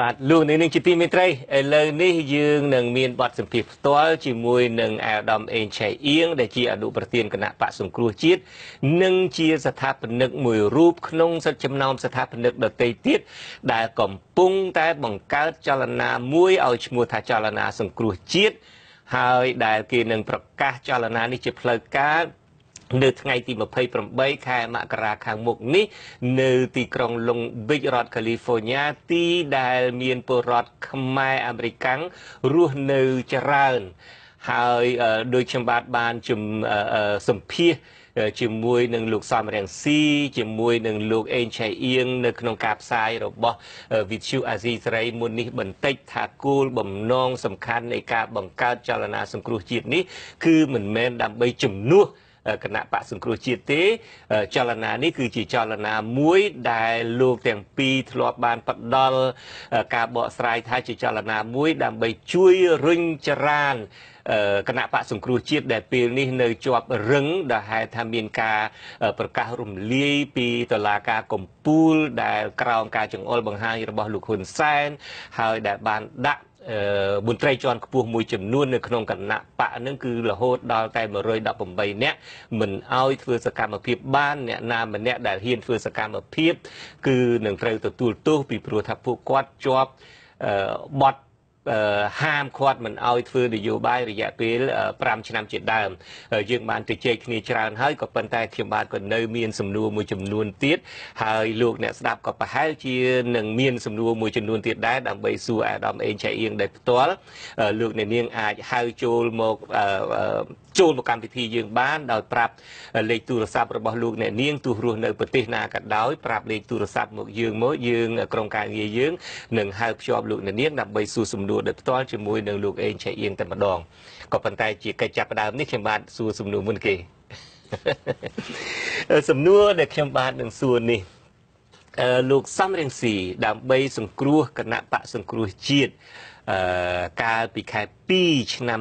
បាទលោកនៅនឹងជាទីមេត្រីឥឡូវនេះយើងនឹងមានបទសម្ភាសន៍ផ្ទាល់ជាមួយនឹងអាដាមអេងឆៃអៀងដែលជាអនុប្រធានគណៈបកសង្គ្រោះជាតិនិងជាស្ថាបនិកមួយរូបក្នុងសិទ្ធិចំណោមស្ថាបនិកដទៃទៀតដែលកំពុងតែបង្កើតចលនាមួយឲ្យឈ្មោះថាចលនាសង្គ្រោះជាតិហើយដែលគេនឹងប្រកាសចលនានេះជាផ្លូវការនៅថ្ងៃទី28ខែមករាខាងមុខនេះនៅទីក្រុង Long Beach រដ្ឋ California ទីដែលមានពលរដ្ឋខ្មែរអាមេរិកាំងរស់នៅច្រើនហើយដោយខ្ញុំបានសម្ភាសជាមួយនឹងលោកសំរងស៊ីជាមួយនឹងលោកអេងឆៃអៀងនៅក្នុងការផ្សាយរបស់វិទ្យុអាស៊ីសេរីមុននេះបន្តិចថាគោលបំណងសំខាន់នៃការបង្កើតចលនាសង្គ្រោះជាតិនេះគឺមិនមែនដើម្បីជំនួសគណៈបកសង្គ្រោះជាតិទេចលនានេះគឺជាចលនាមួយដែលលោកទាំងពីរធ្លាប់បានផ្ដល់ការបកស្រាយថាជាចលនាមួយដើម្បីជួយរុញច្រានគណៈបកសង្គ្រោះជាតិដែលពេលនេះនៅជាប់រឹងដែលហេតុថាមានការប្រកាសរំលាយពីតុលាការកំពូលដែលក្រោមការចង្អុលបង្ហាញរបស់លោកហ៊ុនសែនហើយដែលបានដាក់មន្ត្រីជាន់ខ្ពស់មួយចំនួននៅក្នុងគណៈបកហ្នឹងគឺរហូតដល់តែ118នាក់មិនអោយធ្វើសកម្មភាពបានអ្នកណាម្នាក់ដែលហ៊ានធ្វើសកម្មភាពគឺនឹងត្រូវទទួលទោសពីព្រោះថាពួកគាត់ជាប់បទហាមឃាត់មិនអោយធ្វើនយោបាយរយៈពេល5ឆ្នាំជាដើមយើងបានទៅជែកគ្នាច្រើនហើយក៏ប៉ុន្តែខ្ញុំបាទក៏នៅមានសំណួរមួយចំនួនទៀតហើយលោកអ្នកស្ដាប់ក៏ប្រហែលជានឹងមានសំណួរមួយចំនួនទៀតដែរដើម្បីសួរអាដាមអេងឆៃអៀងដែលផ្ទាល់លោកអ្នកនាងអាចហៅចូលមកកម្មវិធីយើងបានដោយប្រាប់លេខទូរស័ព្ទរបស់លោកអ្នកនាងទោះរស់នៅប្រទេសណាក៏ដោយប្រាប់លេខទូរស័ព្ទមកយើងក្រុមការងារយើងនឹងហៅភ្ជាប់លោកអ្នកនាងដើម្បីសួរសំណួរដោយផ្ទាល់ជាមួយនឹងលោកអេងឆៃអៀងតែម្ដងក៏ប៉ុន្តែជាកិច្ចចាប់ផ្ដើមនេះខ្ញុំបាទសួរសំណួរមុនគេសំណួរដែលខ្ញុំបាទនឹងសួរនេះលោកសំរងស៊ីដើម្បីសង្គ្រោះគណៈបកសង្គ្រោះជាតិកាលពីខែ2ឆ្នាំ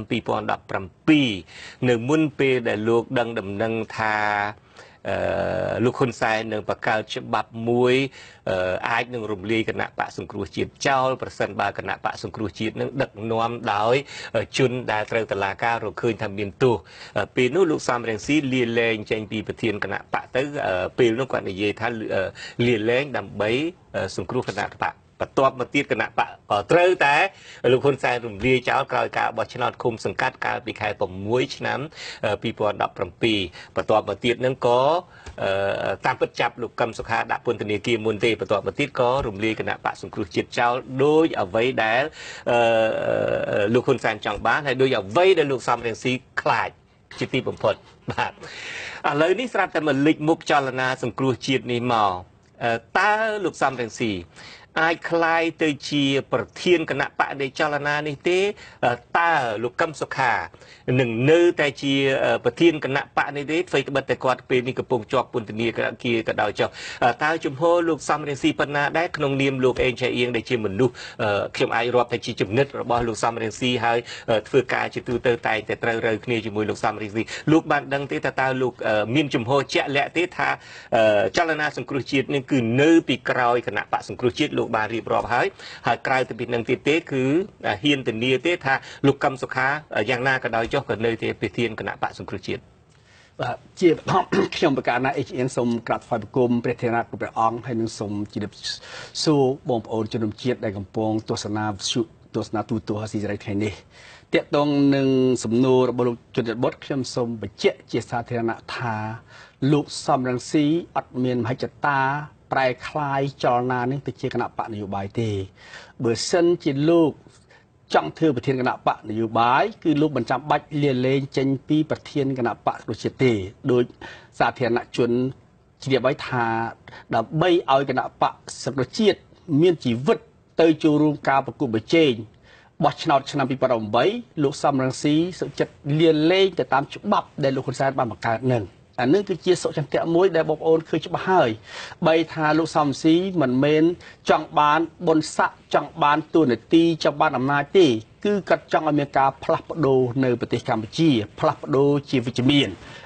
2017នៅមុនពេលដែលលោកដឹងដំណឹងថាលោកហ៊ុនសែននឹងបង្កើតច្បាប់មួយអាចនឹងរំលាយគណៈបកសង្គ្រោះជាតិចោលប្រសិនបើគណៈបកសង្គ្រោះជាតិនឹងដឹកនាំដោយជនដែលត្រូវតុលាការរកឃើញថាមានទោសពេលនោះលោកសំរងស៊ីលាលែងចេញពីប្រធានគណៈបកទៅពេលនោះគាត់និយាយថាលាលែងដើម្បីសង្គ្រោះគណៈបកបន្ទាប់មកទៀតគណៈបកក៏ត្រូវតែលោកហ៊ុនសែនរំលាយចោលក្រោយការបោះឆ្នោតឃុំសង្កាត់កាលពីខែ6ឆ្នាំ2017បន្ទាប់មកទៀតនឹងក៏តាមពិតចាប់លោកកឹមសុខាដាក់ពន្ធនាគារមុនទេបន្ទាប់មកទៀតក៏រំលាយគណៈបកសង្គ្រោះជាតិចោលដោយអ្វីដែលលោកហ៊ុនសែនចង់បានហើយដោយអ្វីដែលលោកសំរងស៊ីខ្លាចជាទីបំផុតបាទឥឡូវនេះស្រាប់តែមកលេចមុខចលនាសង្គ្រោះជាតិនេះមកតើលោកសំរងស៊ីអាចคล้ายទៅជាប្រធានគណៈបកនៃចលនានេះទេតើលោកកឹមសុខានឹងនៅតែជាប្រធានគណៈបកនេះទេអ្វីត្បិតតែគាត់ពេលនេះកំពុងជាប់ពន្ធនាគារក៏ដោយចុះតើជំហរលោកសំរងស៊ីប៉ុណ្ណាដែរក្នុងនាមលោកអេងឆៃអៀងដែលជាមនុស្សខ្ញុំអាចរាប់ថាជាចំណិតរបស់លោកសំរងស៊ីហើយធ្វើការជាទូទៅតែត្រូវរើគ្នាជាមួយលោកសំរងស៊ីលោកបានដឹងទេតើលោកមានជំហរជាក់លាក់ទេថាចលនាសង្គ្រោះជាតិនេះគឺនៅពីក្រោយគណៈបកសង្គ្រោះជាតិលោកបានរៀបរាប់ហើយក្រៅពីនឹងទៀតទេគឺហ៊ានធានាទេថាលោកកឹមសុខាយ៉ាងណាក៏ដោយចុះក៏នៅតែប្រធានគណៈបកសង្គ្រោះជាតិបាទជាបឋមខ្ញុំប្រកាសណាអេអៀនសូមក្រាបថ្វាយបង្គំព្រះធរណៈព្រះអង្គហើយនឹងសូមជម្រាបសួរបងប្អូនជនរួមជាតិដែលកំពុងទស្សនាទូរទស្សន៍អាស៊ីសេរីថ្ងៃនេះតកតងនឹងសំណួររបស់លោកជនជាតិបុតខ្ញុំសូមបញ្ជាក់ជាសាធារណៈថាលោកសំរងស៊ីអត់មានមហិច្ឆតាប្រែคลายចលនានេះទៅជាគណៈបកនយោបាយទេបើសិនជាលោកចង់ធ្វើប្រធានគណៈបកនយោបាយគឺលោកមិនចាំបាច់លាលែងចេញពីប្រធានគណៈបកដូចជាទេដោយសាធារណជនជ្រាបឲ្យថាដើម្បីឲ្យគណៈបកសង្គ្រោះជាតិមានជីវិតទៅចូលរួមការប្រគល់ប្រជែងបោះឆ្នោតឆ្នាំ2018លោកសំរងស៊ីសុចិត្តលាលែងទៅតាមច្បាប់ដែលលោកហ៊ុនសែនបានបង្កើតនឹងអានឹងគឺជាសុចន្ទៈមួយដែលបងប្អូនឃើញច្បាស់ហើយបីថាលោកសំស៊ីមិនមែនចង់បានបុណ្យស័ក្តិចង់បានទូនាទីចង់បានអំណាចទេគឺគាត់ចង់ឲ្យមានការផ្លាស់ប្ដូរនៅប្រទេសកម្ពុជាផ្លាស់ប្ដូរជាវិជ្ជមាន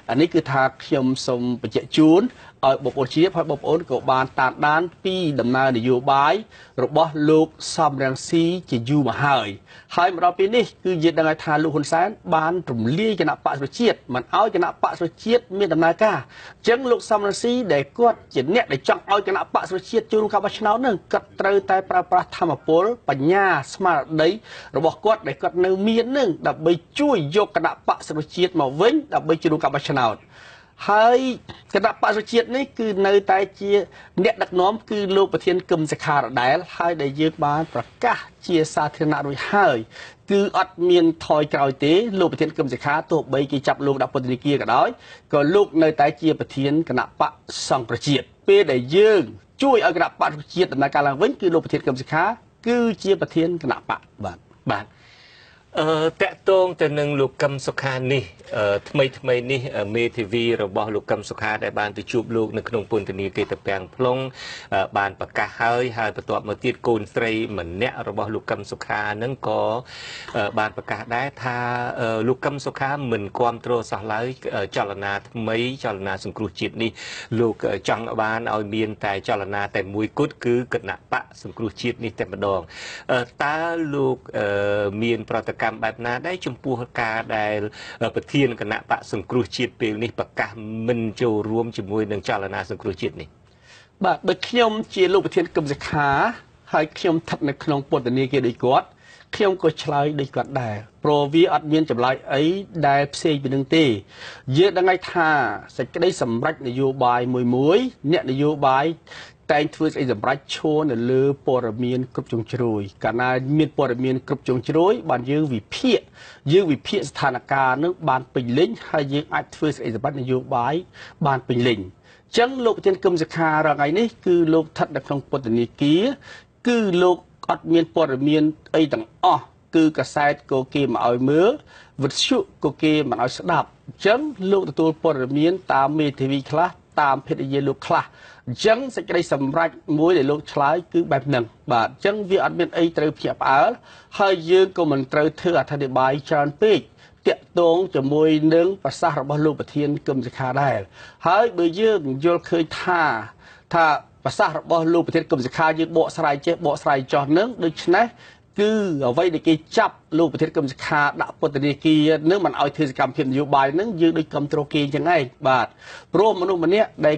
អានេះគឺថាខ្ញុំសូមបញ្ជាក់ជូនឲ្យបងប្អូនជាហើយបងប្អូនក៏បានតាមដានពីដំណើរនយោបាយរបស់លោកសំរងស៊ីជាយូរមកហើយមកដល់ពេលនេះគឺយើងដឹងថាលោកហ៊ុនសែនបានរំលាយគណៈបកប្រជាជាតិមិនឲ្យគណៈបកប្រជាជាតិមានដំណើរការអញ្ចឹងលោកសំរងស៊ីដែលគាត់ជាអ្នកដែលចង់ឲ្យគណៈបកប្រជាជាតិចូលរួមការបោះឆ្នោតនឹងគាត់ត្រូវតែប្រើប្រាស់ធម៌ពលបញ្ញាស្មារតីរបស់គាត់ដែលគាត់នៅមាននឹងដើម្បីជួយយកគណៈបកប្រជាជាតិមកវិញដើម្បីចូលរួមការបោះឆ្នោតហើយគណៈបព្វជិជាតិនេះគឺនៅតែជាអ្នកដឹកនាំគឺលោកប្រធានគឹមសុខារដែលហើយដែលយើងបានប្រកាសជាសាធារណៈរួចហើយគឺអត់មានថយក្រោយទេលោកប្រធានគឹមសុខាទោះបីគេចាប់លោកដាក់ពន្ធនាគារក៏ដោយក៏លោកនៅតែជាប្រធានគណៈបកសង្គ្រោះជាតិពេលដែលយើងជួយឲ្យគណៈបព្វជិជាតិដំណើរការឡើងវិញគឺលោកប្រធានគឹមសុខាគឺជាប្រធានគណៈបកបាទតកតងទៅនឹងលោកកឹមសុខានេះថ្មីនេះមេធាវីរបស់លោកកឹមសុខាដែលបានទៅជួបលោកនៅក្នុងពន្ធនាគារតាពាំង plong បានប្រកាសហើយបន្ទាប់មកទៀតកូនស្រីម្នាក់របស់លោកកឹមសុខានឹងក៏បានប្រកាសដែរថាលោកកឹមសុខាមិនគ្រប់គ្រងសោះឡើយចលនាថ្មីចលនាសង្គ្រោះជាតិនេះលោកចង់បានឲ្យមានតែចលនាតែមួយគត់គឺគណៈបកសង្គ្រោះជាតិនេះតែម្ដងតើលោកមានប្រតិកម្មបែបណាដែរចំពោះការដែលប្រធានគណៈបកសង្គ្រោះជាតិពេលនេះប្រកាសមិនចូលរួមជាមួយនឹងចលនាសង្គ្រោះជាតិនេះបាទដូចខ្ញុំជាលោកប្រធានគឹមសុខាហើយខ្ញុំស្ថិតនៅក្នុងពន្ធនាគារដូចគាត់ខ្ញុំក៏ឆ្លើយដូចគាត់ដែរព្រោះវាអត់មានចម្លើយអីដែលផ្សេងពីនឹងទេយើងដឹងថាសេចក្តីសម្រេចនយោបាយមួយអ្នកនយោបាយតែងធ្វើស្អីសម្រាប់ឈរនៅលើព័ត៌មានគ្រប់ជ្រុងជ្រោយកាលណាមានព័ត៌មានគ្រប់ជ្រុងជ្រោយបានយើងវិភាគស្ថានភាពនឹងបានពេញលេញហើយយើងអាចធ្វើស្អីសម្រាប់នយោបាយបានពេញលេញអញ្ចឹងលោកប្រធានគឹមសុខារាល់ថ្ងៃនេះគឺលោកស្ថិតនៅក្នុងពន្ធនាគារគឺលោកអត់មានព័ត៌មានអីទាំងអស់គឺកាសែតក៏គេមកឲ្យមើលវិទ្យុក៏គេមិនឲ្យស្ដាប់អញ្ចឹងលោកទទួលព័ត៌មានតាមមេធាវីខ្លះតាមភេទនិយាយលោកខ្លះអញ្ចឹងសេចក្តីសម្រេចមួយដែលលោកឆ្លើយគឺបែបហ្នឹងបាទអញ្ចឹងវាអត់មានអីត្រូវភ្ញាក់ផ្អើលហើយយើងក៏មិនត្រូវធ្វើអធិប្បាយច្រើនពេកតាក់ទងជាមួយនឹងប្រសាសន៍របស់លោកប្រធានគឹមសុខាដែរហើយបើយើងយល់ឃើញថាប្រសាសន៍របស់លោកប្រធានគឹមសុខាយើងបកស្រាយចេះបកស្រាយចោះនឹងដូច្នេះគឺអ្វីដែលគេចាប់លោកប្រធានគឹមសុខាដាក់ពន្ធនាគារនឹងមិនឲ្យធ្វើសកម្មភាពនយោបាយនឹងយើងដូចគ្រប់គ្រងគេអញ្ចឹងឯងបាទព្រោះមនុស្សម្នាក់ដែល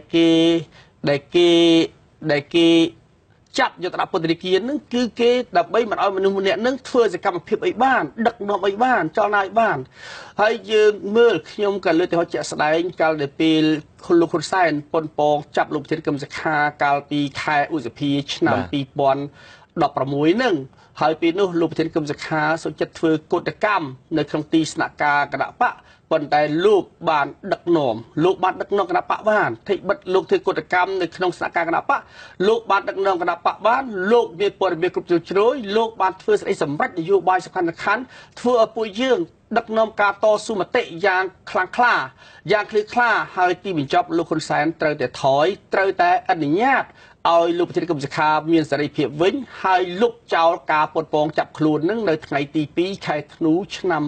គេចាប់យកទៅដាក់ពន្ធនាគារនឹងគឺគេដើម្បីមិនឲ្យមនុស្សម្នាក់នឹងធ្វើសកម្មភាពអីបានដឹកនាំអីបានចលនាអីបានហើយយើងមើលខ្ញុំក៏លើកទៅហោជាក់ស្ដែងកាលដែលពេលលោកហ៊ុនសែនប៉ុនប៉ងចាប់លោកប្រធានគឹមសុខាកាលពីខែឧសភាឆ្នាំ2016នឹងហើយពេលនោះលោកប្រធានគឹមសុខាសុចិត្តធ្វើកុតកម្មនៅក្នុងទីស្នាក់ការគណៈបកប៉ុន្តែលោកបានដឹកនាំគណៈបកបានថៃបិទលោកធ្វើកុតកម្មនៅក្នុងស្នាក់ការគណៈបកលោកបានដឹកនាំគណៈបកបានលោកមានព័ត៌មានគ្រប់ជ្រុងជ្រោយលោកបានធ្វើស្ដីសម្រេចនយោបាយសំខាន់ធ្វើឲ្យពួកយើងដឹកនាំការតស៊ូមតិយ៉ាងខ្លាំងក្លាយ៉ាងឃ្លីខ្លាហើយទីបញ្ចប់លោកហ៊ុនសែនត្រូវតែថយត្រូវតែអនុញ្ញាតឲ្យលោកប្រធានគឹមសុខាមានសេរីភាពវិញហើយលុបចោលការប៉ុនប៉ងចាប់ខ្លួននឹងនៅថ្ងៃទី2ខែធ្នូឆ្នាំ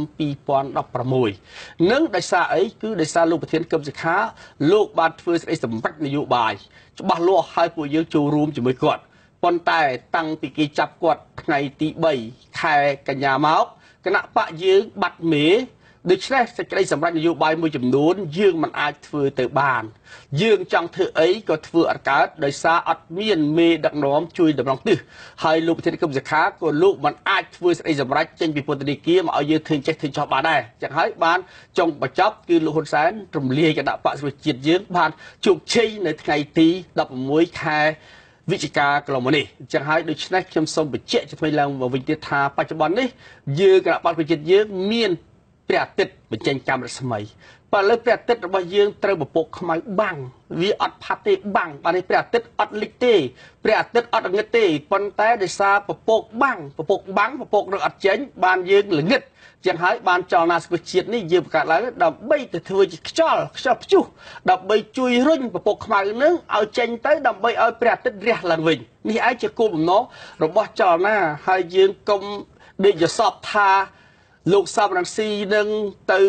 2016នឹងដោយសារអីគឺដោយសារលោកប្រធានគឹមសុខាលោកបានធ្វើសេចក្តីសម្រេចនយោបាយច្បាស់លាស់ឲ្យពួកយើងចូលរួមជាមួយគាត់ប៉ុន្តែតាំងពីគេចាប់គាត់ថ្ងៃទី3ខែកញ្ញាមកគណៈបកយើងបាត់មេដូច្នេះសេចក្តីសម្រេចនយោបាយមួយចំនួនយើងមិនអាចធ្វើទៅបានយើងចង់ធ្វើអីក៏ធ្វើអត់កើតដោយសារអត់មានមេដឹកនាំជួយតម្រង់ទិសហើយលោកប្រធានគឹមសុខាក៏លោកមិនអាចធ្វើសេចក្តីសម្រេចចេញពីពន្ធនាគារមកឲ្យយើងធ្វើចេះធ្វើចោះបានដែរចឹងហើយបានចុងបញ្ចប់គឺលោកហ៊ុនសែនរំលាយគណៈបកប្រជាជាតិយើងបានជោគជ័យនៅថ្ងៃទី16ខែវិច្ឆិកាកន្លងមកនេះអញ្ចឹងហើយដូច្នេះខ្ញុំសូមបញ្ជាក់ជាថ្មីឡើងមកវិញទៀតថាបច្ចុប្បន្ននេះយើងគណៈបកប្រជាជាតិយើងមានព្រះអាទិត្យបញ្ចេញកាំរស្មីបើលើព្រះអាទិត្យរបស់យើងត្រូវពពកខ្មៅបាំងវាអត់ផាត់ទេបាំងបាទនេះព្រះអាទិត្យអត់លិចទេព្រះអាទិត្យអត់ងឹតទេប៉ុន្តែដោយសារពពកបាំងពពកនឹងអត់ចេញបានយើងល្ងឹតចឹងហើយបានចលនាសង្គ្រោះជាតិនេះយើងបង្កើតឡើងដើម្បីទៅធ្វើជាខ្យល់ព្យុះដើម្បីជួយរុញពពកខ្មៅនឹងឲ្យចេញទៅដើម្បីឲ្យព្រះអាទិត្យរះឡើងវិញនេះឯងជាគោលបំណងរបស់ចលនាហើយយើងកុំដេកយល់សពថាលោកសំរងស៊ីនឹងទៅ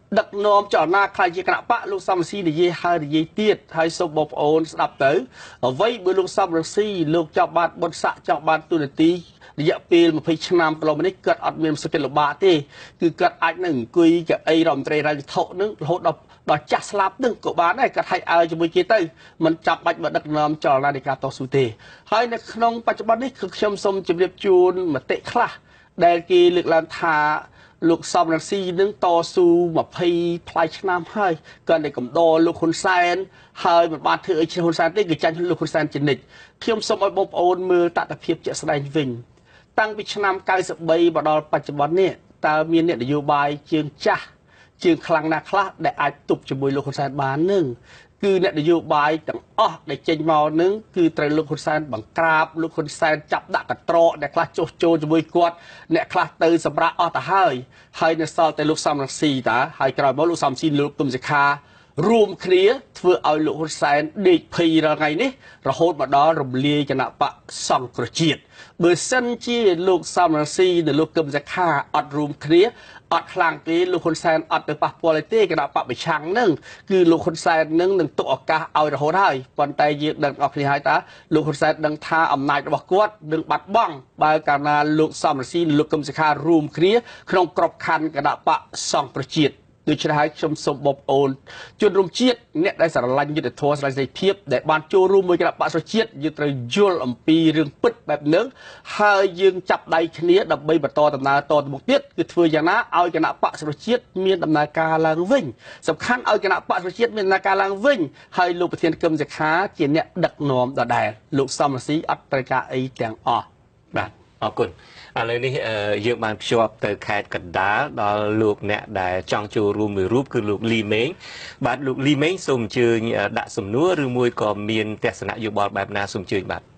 ដឹកនាំចលនាខ្លាយជាគណៈបកលោកសំរងស៊ីនិយាយហើយនិយាយទៀតហើយសូមបងប្អូនស្ដាប់ទៅអ្វីបើលោកសំរងស៊ីលោកចង់បានបុណ្យស័ក្តិចង់បានទូនាទីរយៈពេល20ឆ្នាំកន្លងមកនេះគាត់អត់មានសុខចិត្តលំបាកទេគឺគាត់អាចនឹងអង្គុយកៅអីរដ្ឋមន្ត្រីរាជវត្ថុនឹងរហូតដល់ចាស់ស្លាប់នឹងក៏បានដែរគាត់ហាច់អើជាមួយគេទៅមិនចាំបាច់មកដឹកនាំចលនានៃការតស៊ូទេហើយនៅក្នុងបច្ចុប្បន្ននេះគឺខ្ញុំសូមជម្រាបជូនមតិខ្លះដែលគេលើកឡើងថាលោកសំរងស៊ីនឹងតស៊ូ20ផ្លៃឆ្នាំហើយគាត់តែកំដរលោកហ៊ុនសែនហើយមិនបានធ្វើអីឈ្នះហ៊ុនសែនទេគឺចាញ់លោកហ៊ុនសែនជានិច្ចខ្ញុំសូមឲ្យបងប្អូនមើលតថភាពជាក់ស្ដែងវិញតាំងពីឆ្នាំ93មកដល់បច្ចុប្បន្ននេះតើមានអ្នកនយោបាយជើងចាស់ជើងខ្លាំងណាស់ខ្លះដែលអាចទប់ជាមួយលោកហ៊ុនសែនបាននឹងគឺអ្នកនយោបាយទាំងអស់ដែលចេញមកនឹងគឺត្រូវលោកហ៊ុនសែនបង្ក្រាបលោកហ៊ុនសែនចាប់ដាក់កត្រកអ្នកខ្លះចុះចូលជាមួយគាត់អ្នកខ្លះទៅសម្រាប់អស់ទៅហើយនៅសល់តែលោកសំរងស៊ីតាហើយក្រោយមកលោកសំរងស៊ីលោកទុំសិក្ខារួមគ្នាធ្វើឲ្យលោកហ៊ុនសែនដេកភ័យរាល់ថ្ងៃនេះរហូតមកដល់រំលាយគណៈបកសង្គ្រោះជាតិបើសិនជាលោកសំរងស៊ីនិងលោកកឹមសុខាអត់រួមគ្នាអត់ខ្លាំងទេលោកហ៊ុនសែនអត់ទៅប៉ះពាល់ទេគណៈបកប្រឆាំងនឹងគឺលោកហ៊ុនសែននឹងទុកឱកាសឲ្យរហូតហើយប៉ុន្តែយើងដឹងអស់គ្នាហើយតាលោកហ៊ុនសែនដឹងថាអំណាចរបស់គាត់នឹងបាត់បង់បើកាលណាលោកសំរងស៊ីលោកកឹមសុខារួមគ្នាក្នុងក្របខ័ណ្ឌគណៈបកសង្គ្រោះជាតិដូច្នេះហើយខ្ញុំសូមបងប្អូនជនរួមជាតិអ្នកដែលស្រឡាញ់យុត្តិធម៌ស្រឡាញ់សេរីភាពដែលបានចូលរួមមួយគណៈបក្សប្រជាជាតិយើងត្រូវយល់អំពីរឿងពិតបែបនេះហើយយើងចាប់ដៃគ្នាដើម្បីបន្តដំណើរតទៅមុខទៀតគឺធ្វើយ៉ាងណាឲ្យគណៈបក្សប្រជាជាតិមានដំណើរការឡើងវិញសំខាន់ឲ្យគណៈបក្សប្រជាជាតិមានដំណើរការឡើងវិញហើយលោកប្រធានកឹមសុខាជាអ្នកដឹកនាំដដែលលោកសំរងស៊ីអត់ត្រូវការអីទាំងអស់បាទអរគុណឥឡូវនេះយើងបានភ្ជាប់ទៅខេត្តកណ្ដាលដល់លោកអ្នកដែលចង់ចូលរួមមួយរូបគឺលោកលីមេងបាទលោកលីមេងសូមអញ្ជើញដាក់សំណួរឬមួយក៏មានទស្សនៈយោបល់បែបណាសូមអញ្ជើញបាទ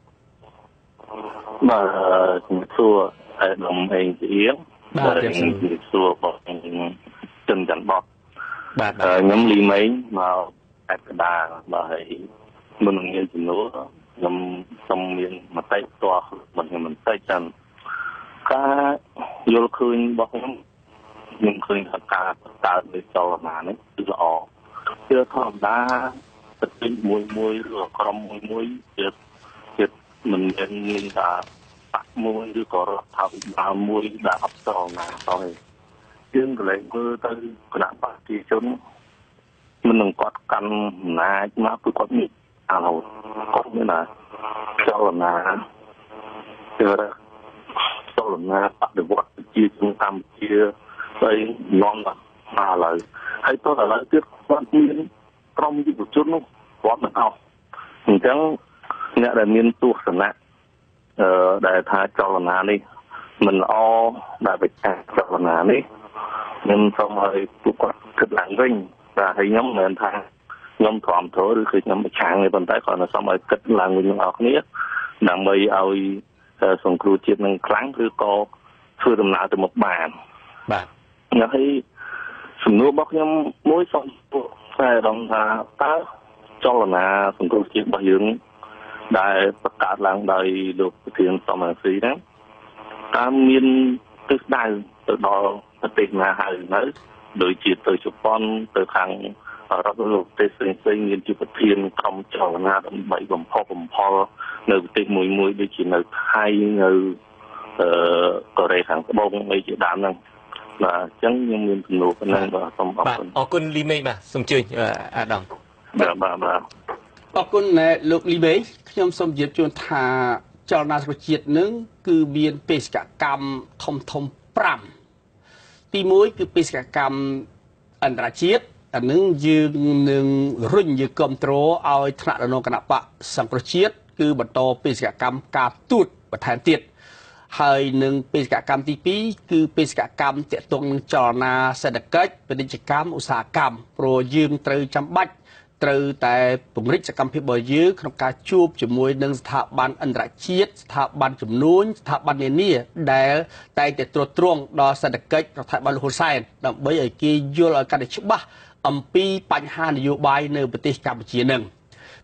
ជំរាបសួរអាយដាមអេងជាអៀងបាទជំរាបសួរបងចិនច័ន្ទបតបាទខ្ញុំលីមេងមកខេត្តកណ្ដាលបាទហើយមុននឹងមានជំនួសខ្ញុំសូមមានមតិផ្ទាល់របស់ខ្ញុំបន្តិចតាមការយល់ឃើញរបស់ខ្ញុំឃើញថាការបង្កើតនៃចលនានេះគឺល្អគឺធម្មតាប្រទេសមួយឬក្រុមមួយជាមិនមានថាបាក់មួយឬក៏រដ្ឋាភិបាលមួយដែលអបចលនាទៅយើងកន្លែងមើលទៅគណៈបព្វជិជនមិននឹងគាត់កាន់អំណាចមកគឺគាត់មានអារម្មណ៍គាត់មានណាចលនាគឺចលនាបដិវត្តជាកម្ពុជាហើយនាំមកឥឡូវហើយតោះឥឡូវទៀតគាត់មានក្រុមយុវជននោះគាត់មិនអស់អញ្ចឹងអ្នកដែលមានទស្សនៈដែលថាចលនានេះមិនល្អដែលបច្ចេកចលនានេះខ្ញុំសូមឲ្យពួកគាត់គិតឡើងវិញបាទហើយខ្ញុំមិនមែនថាខ្ញុំទ្រាំទ្រឬគឺខ្ញុំប្រឆាំងទេប៉ុន្តែគាត់នៅសូមឲ្យគិតឡើងវិញទាំងអស់គ្នាដើម្បីឲ្យសង្គ្រោះជាតិនឹងខ្លាំងឬក៏ធ្វើដំណើរទៅមុខបានបាទហើយសំណួររបស់ខ្ញុំមួយសូមតែដងថាតើចលនាសង្គ្រោះជាតិរបស់យើងដែលបង្កើតឡើងដោយលោកប្រធានសំរងស៊ីហ្នឹងតើមានទិសដៅទៅដល់ប្រទេសណាហើយនៅដូចជាទៅជប៉ុនទៅខាងរដ្ឋលោកប្រទេសផ្សេងៗមានជាប្រធានក្រុមចលនាដើម្បីបំផុសបំផុលនៅប្រទេសមួយដូចជានៅថៃនៅកូរ៉េខាងត្បូងអីជាដើមហ្នឹងបាទអញ្ចឹងខ្ញុំមានទំនួលប៉ុណ្ណឹងបាទសូមអរគុណអរគុណលីមេងបាទសូមអញ្ជើញអាដាមបាទអរគុណលោកលីមេងខ្ញុំសូមជម្រាបជូនថាចលនាសង្គ្រោះជាតិនឹងគឺមានបេសកកម្មធំ5ទី1គឺបេសកកម្មអន្តរជាតិអានឹងយើងនឹងរុញយើងគ្រប់គ្រងឲ្យថ្នាក់ដឹកនាំគណៈបកសង្គ្រោះជាតិគឺបន្តបេសកកម្មការទូតបន្ថែមទៀតហើយនឹងបេសកកម្មទី2គឺបេសកកម្មទាក់ទងនឹងចលនាសេដ្ឋកិច្ចពាណិជ្ជកម្មឧស្សាហកម្មព្រោះយើងត្រូវចាំបាច់ត្រូវតែពង្រីកសកម្មភាពរបស់យើងក្នុងការជួបជាមួយនឹងស្ថាប័នអន្តរជាតិស្ថាប័នជំនួញស្ថាប័ននានាដែលតែងតែត្រួតត្រងដល់សេដ្ឋកិច្ចរដ្ឋាភិបាលលោកហ៊ុនសែនដើម្បីឲ្យគេយល់ឲ្យកាន់តែច្បាស់អំពីបញ្ហានយោបាយនៅប្រទេសកម្ពុជានឹង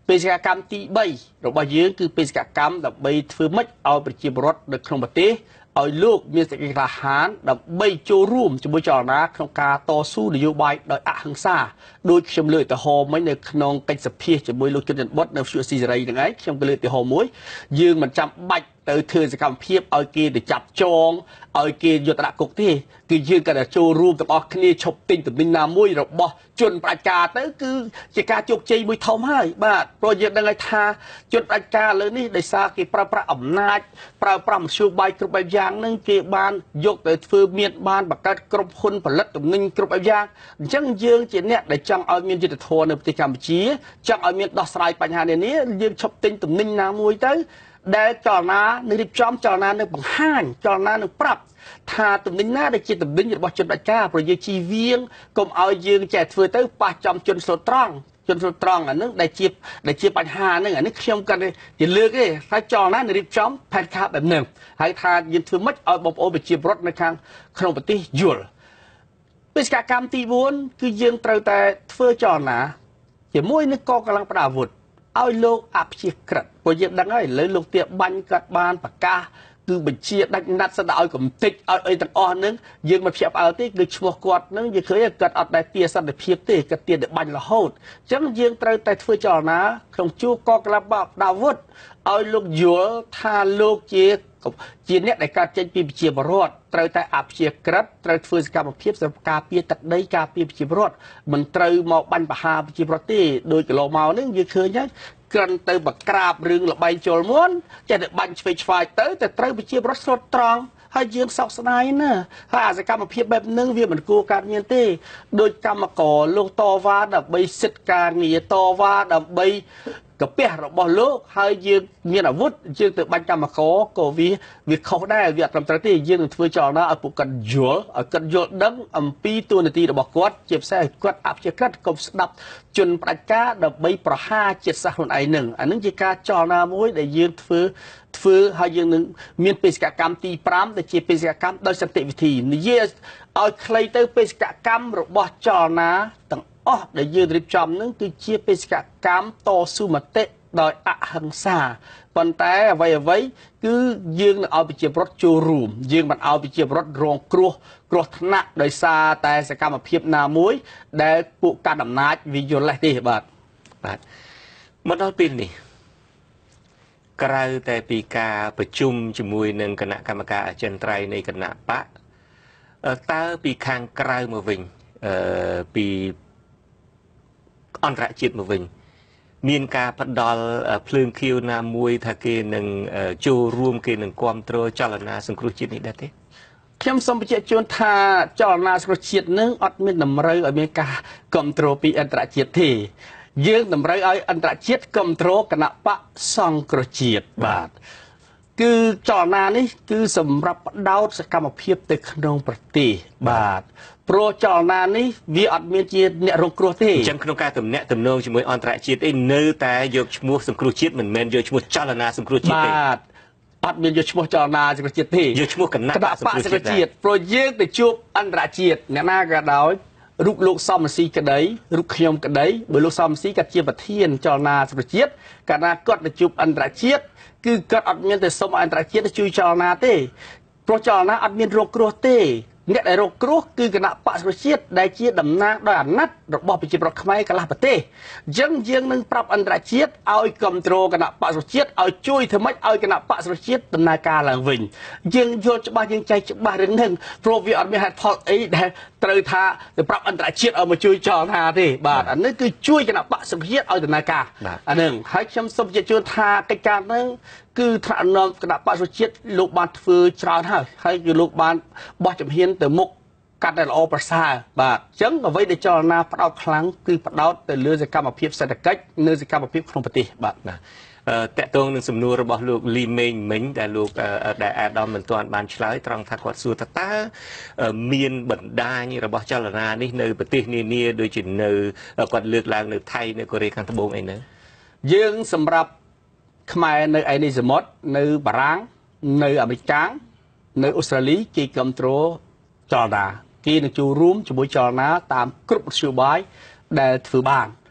បេសកកម្មទី3របស់យើងគឺបេសកកម្មដើម្បីធ្វើម៉េចឲ្យប្រជាពលរដ្ឋនៅក្នុងប្រទេសឲ្យលោកមានសេចក្តីក្លាហានដើម្បីចូលរួមជាមួយចលនាក្នុងការតស៊ូនយោបាយដោយអហិង្សាដោយខ្ញុំលើកឧទាហរណ៍មិញនៅក្នុងកិច្ចសភាជាមួយលោកជុនច័ន្ទបុតនៅវិទ្យុស៊ីសេរីហ្នឹងឯងខ្ញុំក៏លើកឧទាហរណ៍មួយយើងមិនចាំបាច់ទៅធ្វើសកម្មភាពឲ្យគេទៅចាប់ចងឲ្យគេយកទៅដាក់គុកទេគឺយើងក៏តែចូលរួមទាំងអស់គ្នាឈប់ទិញទំនិញណាមួយរបស់ជនផ្ដាច់ការទៅគឺជាការជោគជ័យមួយធំហើយបាទព្រោះយើងដឹងហើយថាជនផ្ដាច់ការលើនេះដោយសារគេប្រើប្រាស់អំណាចប្រើប្រាស់មធ្យោបាយគ្រប់បែបយ៉ាងនឹងគេបានយកទៅធ្វើមានបានបង្កើតក្រុមហ៊ុនផលិតទំនិញគ្រប់បែបយ៉ាងអញ្ចឹងយើងជាអ្នកដែលចង់ឲ្យមានយុត្តិធម៌នៅប្រទេសកម្ពុជាចង់ឲ្យមានដោះស្រាយបញ្ហានានាយើងឈប់ទិញទំនិញណាមួយទៅដែលចលនានឹងរៀបចំចលនានឹងបង្ហាញចលនានឹងប្រាប់ថាទំនិញណាដែលជាទំនិញរបស់ជនបដិការប្រយោជន៍ជីវៀងកុំឲ្យយើងចេះធ្វើទៅប៉ះចំជនស្លូតត្រង់អានឹងដែលជាបញ្ហាហ្នឹងអានេះខ្ញុំគាត់ជាលើកទេថាចលនានឹងរៀបចំផែនការបែបហ្នឹងហើយថាយើងធ្វើម៉េចឲ្យបងប្អូនប្រជាពលរដ្ឋនៅខាងក្នុងប្រទេសយល់បេសកកម្មទី4គឺយើងត្រូវតែធ្វើចលនាជាមួយនឹងកងកម្លាំងប្រដាប់អាវុធឲ្យលោកអភិជាក្រិតព្រោះយើងដឹងហើយឥឡូវលោកទាបាញ់គាត់បានប្រកាសគឺបញ្ជាដាច់ណាត់ស្ដាយឲ្យកំតិចឲ្យអីទាំងអស់ហ្នឹងយើងមិនភ្ញាក់ផ្អើលទេគឺឈ្មោះគាត់ហ្នឹងយើងឃើញគាត់អត់ដែលទាសន្តិភាពទេគាត់ទាតែបាញ់រហូតអញ្ចឹងយើងត្រូវតែធ្វើចលនាក្នុងជួរកងកម្លាំងប្រដាប់អាវុធឲ្យលោកយល់ថាលោកជាអ្នកដែលកើតចេញពីប្រជាពលរដ្ឋត្រូវតែអភិជាក្រិតត្រូវធ្វើសកម្មភាពសម្រាប់ការពារទឹកដីការពារប្រជាពលរដ្ឋមិនត្រូវមកបាញ់បហាប្រជាពលរដ្ឋទេដោយកន្លងមកហ្នឹងយើងឃើញហើយគ្រាន់ទៅបក្រាបរឿងលបែងជលមុនចេះតែបាញ់ឆ្វេងឆ្វាយទៅតែត្រូវប្រជាពលរដ្ឋស្លូតត្រង់ហើយយើងសោកស្ដាយណាស់ហើយអាសកម្មភាពបែបហ្នឹងវាមិនគួរកើតមានទេដោយកម្មករលោកតវ៉ាដើម្បីសិទ្ធិការងារតវ៉ាដើម្បីកាពះរបស់លោកហើយយើងមានអាវុធយើងទៅបាញ់កម្មករក៏វាខុសដែរវាអត់ត្រឹមត្រូវទេយើងនឹងធ្វើចលនាឲ្យពួកគាត់យល់ឲ្យគាត់យល់ដឹងអំពីទួនាទីរបស់គាត់ជាពិសេសគាត់អភិជាក្រិតកុំស្ដាប់ជនផ្ដាច់ការដើម្បីប្រហារជាតិសាសន៍ខ្លួនឯងនឹងអានឹងជាការចលនាមួយដែលយើងធ្វើហើយយើងនឹងមានបេសកកម្មទី5ដែលជាបេសកកម្មដោយសន្តិវិធីនិយាយឲ្យខ្លីទៅបេសកកម្មរបស់ចលនាទាំងអស់ដែលយើងរៀបចំនឹងគឺជាបេសកកម្មតស៊ូមតិដោយអហិង្សាប៉ុន្តែអ្វីគឺយើងនឹងឲ្យប្រជាពលរដ្ឋចូលរួមយើងមិនឲ្យប្រជាពលរដ្ឋរងគ្រោះថ្នាក់ដោយសារតែសកម្មភាពណាមួយដែលពួកកាត់អំណាចវាយល់លេសទេបាទមកដល់ពេលនេះក្រៅតែពីការប្រជុំជាមួយនឹងគណៈកម្មការអចិន្ត្រៃយ៍នៃគណៈបកតើពីខាងក្រៅមកវិញពីអន្តរជាតិមកវិញមានការផ្ដល់ភ្លើងខៀវណាមួយថាគេនឹងចូលរួមគេនឹងគ្រប់គ្រងចលនាសង្គ្រោះជាតិនេះដែរទេខ្ញុំសូមបញ្ជាក់ជូនថាចលនាសង្គ្រោះជាតិនឹងអត់មានតម្រូវឲ្យមានការគ្រប់គ្រងពីអន្តរជាតិទេយើងតម្រូវឲ្យអន្តរជាតិគ្រប់គ្រងគណៈបកសង្គ្រោះជាតិបាទគឺចលនានេះគឺសម្រាប់បដោតសកម្មភាពទៅក្នុងប្រទេសបាទព្រោះចលនានេះវាអត់មានជាអ្នករងគ្រោះទេអញ្ចឹងក្នុងការទំនាក់ទំនងជាមួយអន្តរជាតិអីនៅតែយកឈ្មោះសង្គ្រោះជាតិមិនមែនយកឈ្មោះចលនាសង្គ្រោះជាតិទេបាទអត់មានយកឈ្មោះចលនាសង្គ្រោះជាតិទេយកឈ្មោះគណៈបកសង្គ្រោះជាតិព្រោះយើងទៅជួបអន្តរជាតិអ្នកណាក៏ដោយរូបលោកសំស៊ីក្តីរូបខ្ញុំក្តីបើលោកសំស៊ីគាត់ជាប្រធានចលនាសង្គ្រោះជាតិកាលណាគាត់ទៅជួបអន្តរជាតិគឺគាត់អត់មានទៅសុំអន្តរជាតិទៅជួយចលនាទេព្រោះចលនាអត់មានរងគ្រោះទេអ្នកដែលរងគ្រោះគឺគណៈបក្សប្រជាជាតិដែលជាតំណាងដោយអាណត្តិរបស់ប្រជាប្រដ្ឋខ្មែរកន្លះប្រទេសអញ្ចឹងយើងនឹងប្រាប់អន្តរជាតិឲ្យគ្រប់គ្រងគណៈបក្សប្រជាជាតិឲ្យជួយធ្វើម៉េចឲ្យគណៈបក្សប្រជាជាតិដំណើរការឡើងវិញយើងយល់ច្បាស់យើងចែកច្បាស់រឿងហ្នឹងព្រោះវាអត់មានហេតុផលអីដែលត្រូវថាទៅប្រាប់អន្តរជាតិឲ្យមកជួយចលនាទេបាទអានេះគឺជួយគណៈបក្សប្រជាជាតិឲ្យដំណើរការអាហ្នឹងហើយខ្ញុំសូមជម្រាបថាកិច្ចការហ្នឹងគឺថ្នាក់នាំគណៈបក្សប្រជាជាតិលោកបានធ្វើច្រើនហើយគឺលោកបានបោះជំហានទៅមុខកាត់តែល្អប្រសើរបាទអញ្ចឹងអ្វីដែលចលនាផ្ដោតខ្លាំងគឺផ្ដោតទៅលើសកម្មភាពសេដ្ឋកិច្ចនិងសកម្មភាពក្នុងប្រទេសបាទតកតងនឹងសំណួររបស់លោកលីមេងមិញដែលលោកដែលអាដាមមិនទាន់បានឆ្លើយត្រង់ថាគាត់សួរថាតើមានបណ្ដាញរបស់ចលនានេះនៅប្រទេសនានាដូចជានៅគាត់លើកឡើងនៅថៃនៅកូរ៉េខាងត្បូងអីនៅយើងសម្រាប់ខ្មែរនៅឯនេះសមុទ្រនៅបារាំងនៅអាមេរិកនៅអូស្ត្រាលីគេគ្រប់គ្រងចលនាគេនឹងចូលរួមជាមួយចលនាតាមគ្រប់មធ្យោបាយដែលធ្វើបាន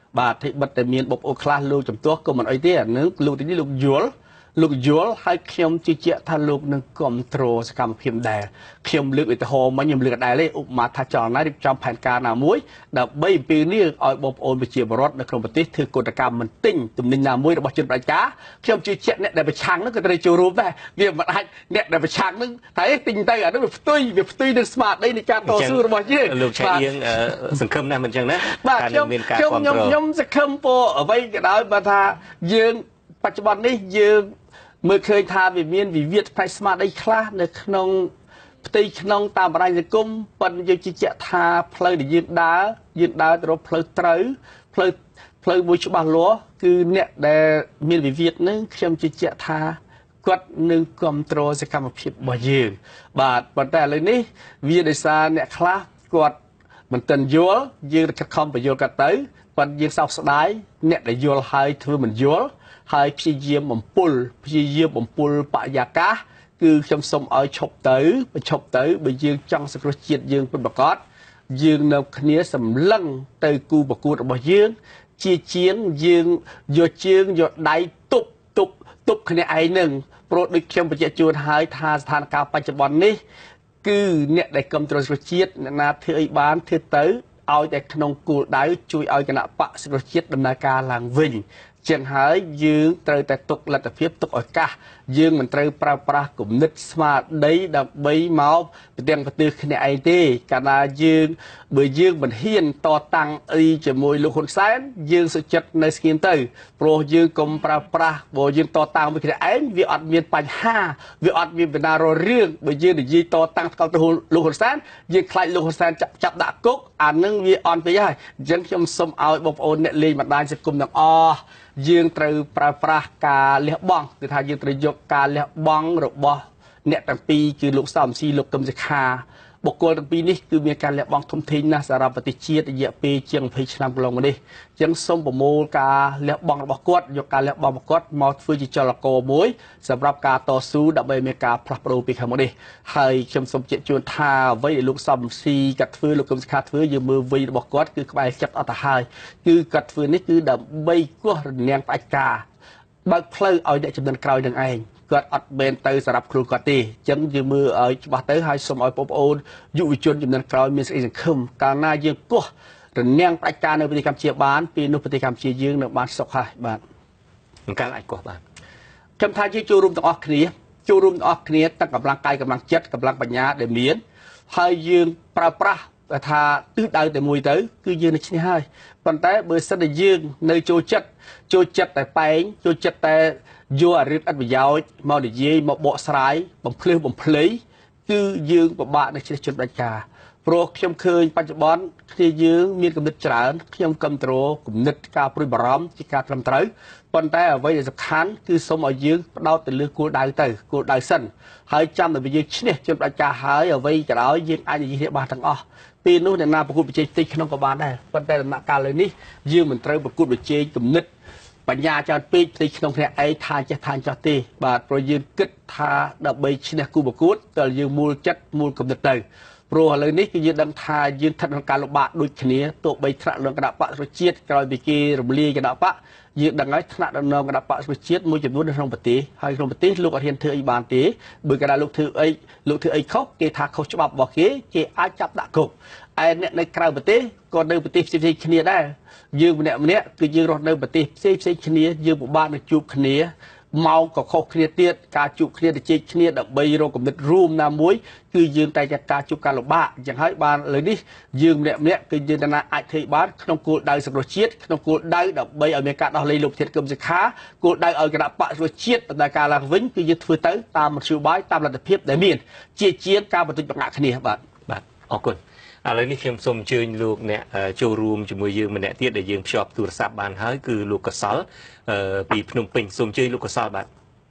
បាទទីបិទតែមានបងប្អូនខ្លះលោកចំទាស់ក៏មិនអីទេអានឹងលោកទីនេះលោកយល់ហើយខ្ញុំជឿជាក់ថាលោកនឹងគ្រប់គ្រងសកម្មភាពដែរខ្ញុំលើកឧទាហរណ៍មកខ្ញុំលើកដែរទេឧបមាថាចលនារៀបចំផែនការណាមួយដើម្បីអំពាវនាវឲ្យបងប្អូនប្រជាពលរដ្ឋនៅក្នុងប្រទេសធ្វើកតកម្មមិនទិញទំនិញណាមួយរបស់ជនបដិការខ្ញុំជឿជាក់អ្នកដែលប្រឆាំងនោះក៏ត្រូវចូលរួមដែរវាមិនអាចអ្នកដែលប្រឆាំងនឹងតែទិញទៅអានោះវាផ្ទុយនឹងស្មារតីនៃការតស៊ូរបស់យើងលោកឆៃអៀងសង្ឃឹមណាស់មិនចឹងណាការមានការគ្រប់គ្រងខ្ញុំសង្ឃឹមពោអ្វីក៏ដោយបើថាយើងបច្ចុប្បន្ននេះយើងមើលឃើញថាវាមានវិវាទផ្នែកស្មារតីខ្លះនៅក្នុងផ្ទៃក្នុងតាមបណ្ដាញសង្គមប៉ុន្តែយើងជឿជាក់ថាផ្លូវដែលយើងដើរទៅរកផ្លូវត្រូវផ្លូវមួយច្បាស់លាស់គឺអ្នកដែលមានវិវាទនឹងខ្ញុំជឿជាក់ថាគាត់នឹងគ្រប់គ្រងសកម្មភាពរបស់យើងបាទប៉ុន្តែឥឡូវនេះវាដោយសារអ្នកខ្លះគាត់មិនទាន់យល់យើងខិតខំបញ្យល់គាត់ទៅប៉ុន្តែយើងសោកស្ដាយអ្នកដែលយល់ហើយធ្វើមិនយល់ហើយព្យាយាមបំពុលបរិយាកាសគឺខ្ញុំសូមឲ្យឈប់ទៅបើយើងចង់សង្គ្រោះជាតិយើងពិតប្រាកដយើងនៅគ្នាសម្លឹងទៅគូប្រកួតរបស់យើងជាជាងយើងយកជើងយកដៃទប់គ្នាឯងនឹងព្រោះដូចខ្ញុំបញ្ជាក់ជូនហើយថាស្ថានភាពបច្ចុប្បន្ននេះគឺអ្នកដែលគ្រប់គ្រងសង្គ្រោះជាតិអ្នកណាធ្វើអីបានធ្វើទៅឲ្យតែក្នុងគោលដៅជួយឲ្យគណៈបកសង្គ្រោះជាតិដំណើរការឡើងវិញចឹងហើយយើងត្រូវតែទុកលទ្ធភាពទុកឱកាសយើងមិនត្រូវប្រើប្រាស់គំនិតស្មារតីដើម្បីមកប្រទាំងប្រទើគ្នាឯងទេកាលណាបើយើងមិនហ៊ានតតាំងអីជាមួយលោកហ៊ុនសែនយើងសុចិត្តនៅស្ងៀមទៅព្រោះយើងកុំប្រើប្រាស់បើយើងតតាំងមួយគ្នាឯងវាអត់មានបញ្ហាវាអត់មានបណ្ដាររឿងបើយើងនិយាយតតាំងទៅលោកហ៊ុនសែនយើងខ្លាចលោកហ៊ុនសែនចាប់ដាក់គុកអានឹងវាអន់ពេកហើយអញ្ចឹងខ្ញុំសូមឲ្យបងប្អូនអ្នកលេងបណ្ដាញសង្គមទាំងអស់យើងត្រូវប្រើប្រាស់ការលះបង់គឺថាយើងត្រូវយកការលះបង់របស់អ្នកទាំងពីរគឺលោកសំស៊ីលោកកឹមសុខាបុគ្គលទាំងពីរនេះគឺមានការលះបង់ធំធេងណាស់សម្រាប់ប្រទេសជាតិរយៈពេលជាង20ឆ្នាំកន្លងមកនេះអញ្ចឹងសូមប្រមូលការលះបង់របស់គាត់យកការលះបង់របស់គាត់មកធ្វើជាចលករមួយសម្រាប់ការតស៊ូដើម្បីមានការផ្លាស់ប្ដូរពីខាងមុខនេះហើយខ្ញុំសូមជម្រាបជូនថាអ្វីដែលលោកសំស៊ីគាត់ធ្វើលោកកឹមសុខាធ្វើយើងមើលវ័យរបស់គាត់គឺក្បែរចិត្តអត់ទៅហើយគឺគាត់ធ្វើនេះគឺដើម្បីគោះរនាំងផ្ដាច់ការបើកផ្លូវឲ្យអ្នកចំនួនក្រោយនឹងឯងគាត់អត់មែនទៅសម្រាប់ខ្លួនគាត់ទេអញ្ចឹងយើងមើលឲ្យច្បាស់ទៅហើយសូមឲ្យបងប្អូនយុវជនចំនួនក្រោយមានសេចក្តីសង្ឃឹមកាលណាយើងគោះរនាំងផ្ដាច់ការនៅប្រទេសកម្ពុជាបានពេលនោះប្រទេសកម្ពុជាយើងនឹងបានសុខហើយបាទមិនកាលអាចគោះបានខ្ញុំថាយើងចូលរួមទាំងអស់គ្នាទាំងកម្លាំងកាយកម្លាំងចិត្តកម្លាំងបញ្ញាដែលមានហើយយើងប្រើប្រាស់ថាទិសដៅតែមួយទៅគឺយើងនឹងឈ្នះហើយប៉ុន្តែបើសិនតែយើងនៅចូលចិត្តតែប៉ែងចូលចិត្តតែយកអារឿងឥតប្រយោជន៍មកនិយាយមកបកស្រាយបំភ្លឺបំភ្លៃគឺយើងពិបាកនឹងជ្រះជនបដិការព្រោះខ្ញុំឃើញបច្ចុប្បន្នគ្នាយើងមានគំនិតច្រើនខ្ញុំគ្រប់គ្រងគំនិតការព្រួយបារម្ភជាការត្រឹមត្រូវប៉ុន្តែអ្វីដែលសំខាន់គឺសូមឲ្យយើងផ្ដោតទៅលើគោលដៅសិនហើយចាំតែយើងឈ្នះជនបដិការហើយអ្វីក៏ដោយយើងអាចនិយាយគ្នាបានទាំងអស់ពេលនោះអ្នកណាប្រកួតប្រជែងផ្ទៃក្នុងក៏បានដែរប៉ុន្តែដំណាក់កាលលើនេះយើងមិនត្រូវប្រកួតប្រជែងគំនិតបញ្ញាច្រើនពេកផ្ទៃក្នុងគ្នាឯងថាចេះថាចោះទេបាទព្រោះយើងគិតថាដើម្បីឈ្នះគូប្រកួតតើយើងមូលចិត្តមូលគំនិតទៅព្រោះឥឡូវនេះគឺយើងដឹងថាយើងស្ថិតក្នុងការលំបាកដូចគ្នាទោះបីថ្នាក់លើគណៈបកប្រជាជាតិក្រោយពីគេរំលាយគណៈបកយើងដឹងហើយថ្នាក់ដឹកនាំគណៈបកប្រជាជាតិមួយចំនួននៅក្នុងប្រទេសហើយក្នុងប្រទេសលោកអត់ហ៊ានធ្វើអីបានទេបើកាលណាលោកធ្វើអីខុសគេថាខុសច្បាប់របស់គេអាចចាប់ដាក់គុកឯអ្នកនៅក្រៅប្រទេសក៏នៅប្រទេសផ្សេងៗគ្នាដែរយើងម្នាក់គឺយើងរស់នៅប្រទេសផ្សេងគ្នាយើងពិបាកនឹងជួបគ្នាម៉ោងក៏ខុសគ្នាទៀតការជួបគ្នាទៅជែកគ្នាដើម្បីរកគំនិតរួមណាមួយគឺយើងតែចាត់ការជួបការលំបាកអញ្ចឹងហើយបានលើនេះយើងម្នាក់គឺយើងតែអាចធ្វើបានក្នុងគោលដៅសង្គ្រោះជាតិក្នុងគោលដៅដើម្បីឲ្យមានការដោះលែងលោកធាតុគឹមសុខាគោលដៅឲ្យគណៈបកសង្គ្រោះជាតិដំណើរការឡើងវិញគឺយើងធ្វើទៅតាមមធ្យោបាយតាមលទ្ធភាពដែលមានជាការបន្ទិញបង្អាក់គ្នាបាទអរគុណឥឡូវនេះខ្ញុំសូមអញ្ជើញលោកអ្នកចូលរួមជាមួយយើងម្នាក់ទៀតដែលយើងភ្ជាប់ទូរស័ព្ទបានហើយគឺលោកកសលពីភ្នំពេញសូមអញ្ជើញលោកកសលបាទ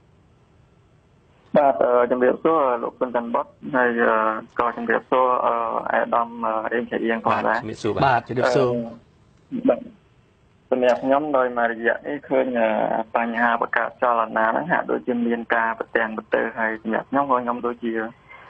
ជំរាបសួរលោកគុណច័ន្ទបុតហើយក៏ជំរាបសួរអាដាមអេងឆៃអៀងផងដែរបាទជំរាបសួរបាទសម្រាប់ខ្ញុំដោយមករយៈនេះឃើញបញ្ហាបកចលនាហ្នឹងហាក់ដូចជាមានការប្រទាំងប្រទើហើយសម្រាប់ខ្ញុំក៏ខ្ញុំដូចជា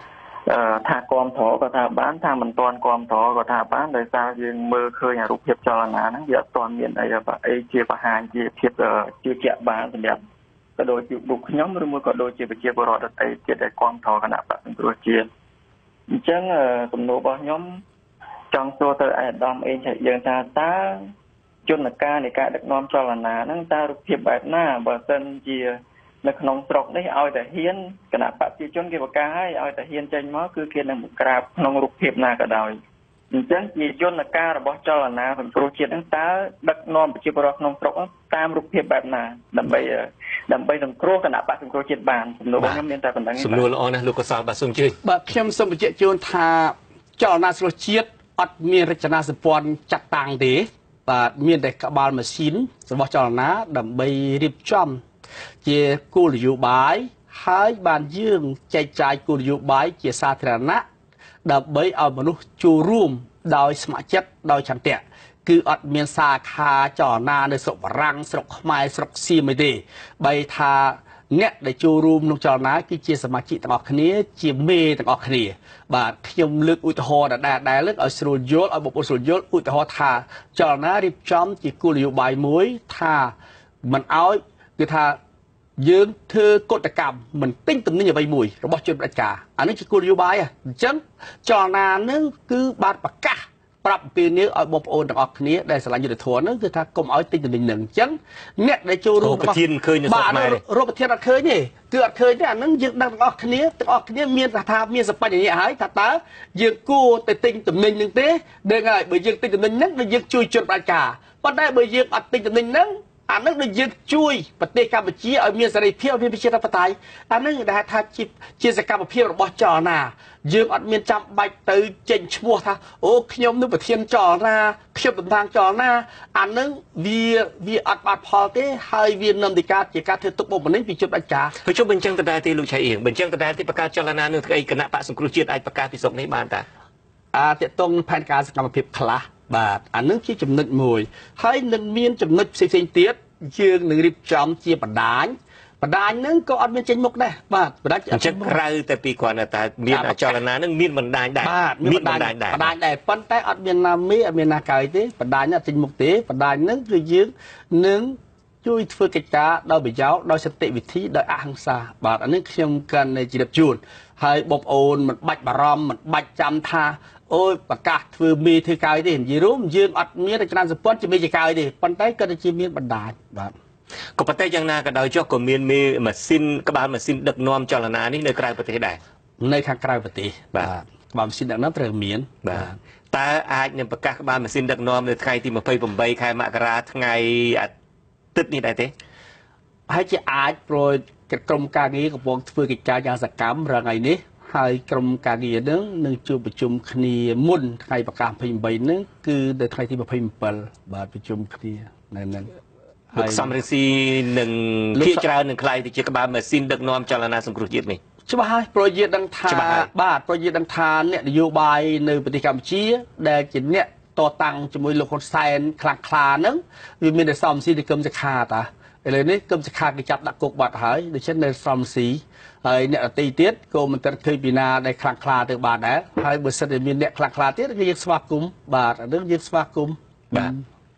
ថាគាំទ្រក៏ថាបានថាមិនទាន់គាំទ្រក៏ថាបានដោយសារយើងមើលឃើញរូបភាពចលនាហ្នឹងវាអត់ទាន់មានអីជាបង្ហាញជាភាពជឿជាក់បានសម្រាប់ក៏ដូចជាបុគ្គខ្ញុំឬមួយក៏ដូចជាប្រជាពលរដ្ឋដទៃទៀតដែលគាំទ្រគណៈបក្សសង្គ្រោះជាតិអញ្ចឹងសំណួររបស់ខ្ញុំចង់សួរទៅអាដាមអេងឆៃយើងថាតើយន្តការនៃការដឹកនាំចលនាហ្នឹងតើរូបភាពបែបណាបើសិនជានៅក្នុងស្រុកនេះឲ្យតែហ៊ានគណៈបព្វជិជនគេប្រកាសឲ្យតែហ៊ានចេញមកគឺគេនឹងបង្ក្រាបក្នុងរូបភាពណាក៏ដោយអញ្ចឹងជាយន្តការរបស់ចលនាសង្គ្រោះជាតិហ្នឹងតើដឹកនាំប្រជាពលរដ្ឋក្នុងស្រុកតាមរូបភាពបែបណាដើម្បីសង្គ្រោះគណៈបព្វសង្គ្រោះជាតិបានសំណួររបស់ខ្ញុំមានតែប៉ុណ្្នឹងសំណួរល្អណាស់លោកកសលបាទសូមជឿបាទខ្ញុំសូមបញ្ជាក់ជូនថាចលនាសង្គ្រោះជាតិអត់មានរចនាសម្ព័ន្ធចាត់តាំងទេបាទមានតែក្បាលម៉ាស៊ីនរបស់ចលនាដើម្បីរៀបចំជាគោលនយោបាយហើយបានយើងចែកចាយគោលនយោបាយជាសាធារណៈដើម្បីឲ្យមនុស្សចូលរួមដោយស្ម័គ្រចិត្តដោយឆន្ទៈគឺអត់មានសាខាចលនានៅស្រុកបារាំងស្រុកខ្មែរស្រុកសៀមអីទេបីថាអ្នកដែលចូលរួមក្នុងចលនាគឺជាសមាជិកទាំងអស់គ្នាជាមេទាំងអស់គ្នាបាទខ្ញុំលើកឧទាហរណ៍ដែលលើកឲ្យស្រួលយល់ឲ្យបងប្អូនស្រួលយល់ឧទាហរណ៍ថាចលនារៀបចំជាគោលនយោបាយមួយថាមិនឲ្យគឺថាយើងធ្វើកតកម្មមិនទិញទំនិញអ្វីមួយរបស់ជនប្រជាការអានេះជាគោលនយោបាយអញ្ចឹងចលនានឹងគឺបានប្រកាសប្រាប់ពីនេះឲ្យបងប្អូនទាំងអស់គ្នាដែលស្រឡាញ់យុទ្ធធម៌នឹងគឺថាកុំឲ្យទិញទំនិញនឹងអញ្ចឹងអ្នកដែលចូលរួមប្រធានឃើញនៅស្រុកខ្មែររកប្រធានអត់ឃើញទេគឺអត់ឃើញទេអានឹងយើងដឹងទាំងអស់គ្នាមានថាមានសបញ្ញៈហើយថាតើយើងគួរទៅទិញទំនិញនឹងទេដឹងហើយបើយើងទិញទំនិញនឹងយើងជួយជនប្រជាការប៉ុន្តែបើយើងអត់ទិញទំនិញនឹងអានឹងដូចយើងជួយប្រទេសកម្ពុជាឲ្យមានសេរីភាពមានប្រជាធិបតេយ្យអានឹងដែលថាជាសកម្មភាពរបស់ចលនាយើងអត់មានចាំបាច់ទៅចេញឈ្មោះថាអូខ្ញុំនឹងប្រធានចលនាខ្ញុំតំណាងចលនាអានឹងវាអត់បានផលទេហើយវានាំទៅការជាការធ្វើទុកបុកម្នេញពីជនប្រជាការហើយជុំបញ្ចឹងតដែរទេលោកឆៃអៀងបញ្ចឹងតដែរទេបង្កើតចលនានឹងធ្វើអីគណៈបក្សសង្គ្រោះជាតិអាចបង្កើតពីស្រុកនេះបានតាតកតងផែនការសកម្មភាពខ្លះបាទអានឹងជាចំណុចមួយហើយនឹងមានចំណុចផ្សេងទៀតយើងនឹងរៀបចំជាបណ្ដាញហ្នឹងក៏អត់មានចេញមុខដែរបាទបណ្ដាញអញ្ចឹងក្រៅតែពីគ្រាន់តែមានចលនាហ្នឹងមានបណ្ដាញដែរមានបណ្ដាញដែរប៉ុន្តែអត់មានណាមេអត់មានណាកៅទេបណ្ដាញអត់ចេញមុខទេបណ្ដាញហ្នឹងគឺយើងនឹងជួយធ្វើកិច្ចការដោយប្រយោជន៍ដោយសន្តិវិធីដោយអហិង្សាបាទអានេះខ្ញុំកាន់តែជ្រាបជូនហើយបងប្អូនមិនបាច់បារម្ភមិនបាច់ចាំថាអូយប្រកាសធ្វើមេធ្វើកៅទេនិយាយរួមយើងអត់មានរចនាសម្ព័ន្ធជាមេជាកៅទេប៉ុន្តែក៏ជាមានបណ្ដាញបាទក៏ប៉ុន្តែយ៉ាងណាក៏ដោយចុះក៏មានមេម៉ាស៊ីនក្បាលម៉ាស៊ីនដឹកនាំចលនានេះនៅក្រៅប្រទេសដែរនៅខាងក្រៅប្រទេសបាទក្បាលម៉ាស៊ីនដឹកនាំត្រូវមានបាទតើអាចនឹងប្រកាសក្បាលម៉ាស៊ីនដឹកនាំនៅថ្ងៃទី28ខែមករាថ្ងៃអាទិត្យនេះដែរទេហើយជាអាចព្រោះក្រុមការងារកំពុងធ្វើកិច្ចការយ៉ាងសកម្មរាល់ថ្ងៃនេះហើយក្រុមការងារនឹងជួបប្រជុំគ្នាមុនថ្ងៃប្រកាស28ហ្នឹងគឺនៅថ្ងៃទី27បាទប្រជុំគ្នានៅហ្នឹងលោកសំរងស៊ីនឹងភាគច្រើននឹងខ្លាយទៅជាក្បាលម៉ាស៊ីនដឹកនាំចលនាសង្គ្រោះជាតិនេះច្បាស់ហើយព្រោះយើងដឹងថាបាទព្រោះយើងដឹងថាអ្នកនយោបាយនៅប្រទេសកម្ពុជាដែលជាអ្នកតតាំងជាមួយលោកហ៊ុនសែនខ្លាំងក្លាហ្នឹងវាមានតែសំស៊ីទៅគឹមសខាតាឥឡូវនេះគឹមសខាគេចាប់ដាក់គុកបាត់ហើយដូច្នេះនៅសំស៊ីហើយអ្នកដទៃទៀតក៏មិនទាន់ឃើញពីណាដែលខ្លាំងក្លាទៅបានដែរហើយបើសិនតែមានអ្នកខ្លាំងក្លាទៀតគឺយើងស្វាគមន៍បាទអានេះយើងស្វាគមន៍បាទ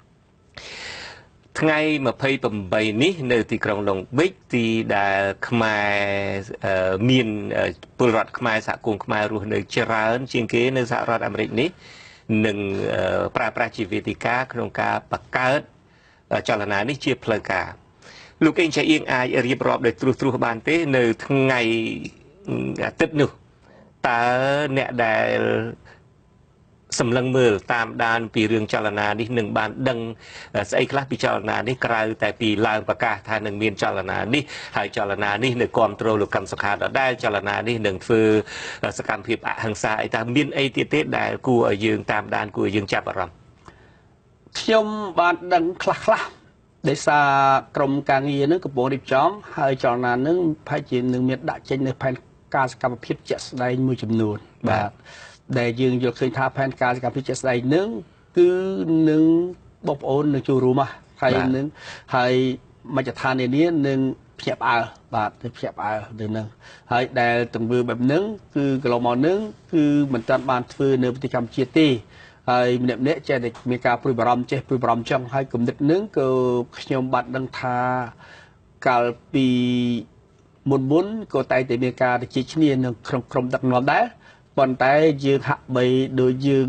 ថ្ងៃ28នេះនៅទីក្រុងឡុងប៊ិចទីដែលខ្មែរមានពលរដ្ឋខ្មែរសហគមន៍ខ្មែររស់នៅច្រើនជាងគេនៅសហរដ្ឋអាមេរិកនេះនឹងប្រើប្រាស់ជាវេទិកាក្នុងការបង្កើតចលនានេះជាផ្លូវការលោកអេងឆៃអៀងអាចរៀបរាប់ដោយត្រួសបានទេនៅថ្ងៃអាទិត្យនោះតើអ្នកដែលសម្លឹងមើលតាមដានពីរឿងចលនានេះនឹងបានដឹងស្អីខ្លះពីចលនានេះក្រៅតែពីឡើងប្រកាសថានឹងមានចលនានេះហើយចលនានេះនៅគ្រប់គ្រងលោកកម្មសុខាដដែលចលនានេះនឹងធ្វើសកម្មភាពអហិង្សាអីតើមានអីទៀតទេដែលគួរឲ្យយើងតាមដានគួរឲ្យយើងចាប់អារម្មណ៍ខ្ញុំបានដឹងខ្លះដោយសារក្រុមការងារនឹងកំពុងរៀបចំហើយចលនានឹងប្រហែលជានឹងមានដាក់ចេញនៅផែនការសកម្មភាពជាក់ស្ដែងមួយចំនួនបាទដែលយើងយល់ឃើញថាផែនការសកម្មភាពជាក់ស្ដែងនឹងគឺនឹងបងប្អូននឹងចូលរួមហើយនឹងហើយមជ្ឈដ្ឋាននានានឹងភ្ញាក់ផ្អើលបាទទៅភ្ញាក់ផ្អើលទៅនឹងហើយដែលទង្វើបែបហ្នឹងគឺកន្លងមកហ្នឹងគឺមិនទាន់បានធ្វើនៅប្រទេសកម្ពុជាទេហើយម្នាក់ចេះតែមានការព្រួយបារម្ភចេះព្រួយបារម្ភចឹងហើយគំនិតហ្នឹងក៏ខ្ញុំបានដឹងថាកាលពីមុនក៏តែតែមានការជជែកគ្នានៅក្នុងក្រុមដឹកនាំដែរប៉ុន្តែយើងហាក់បីដូចយើង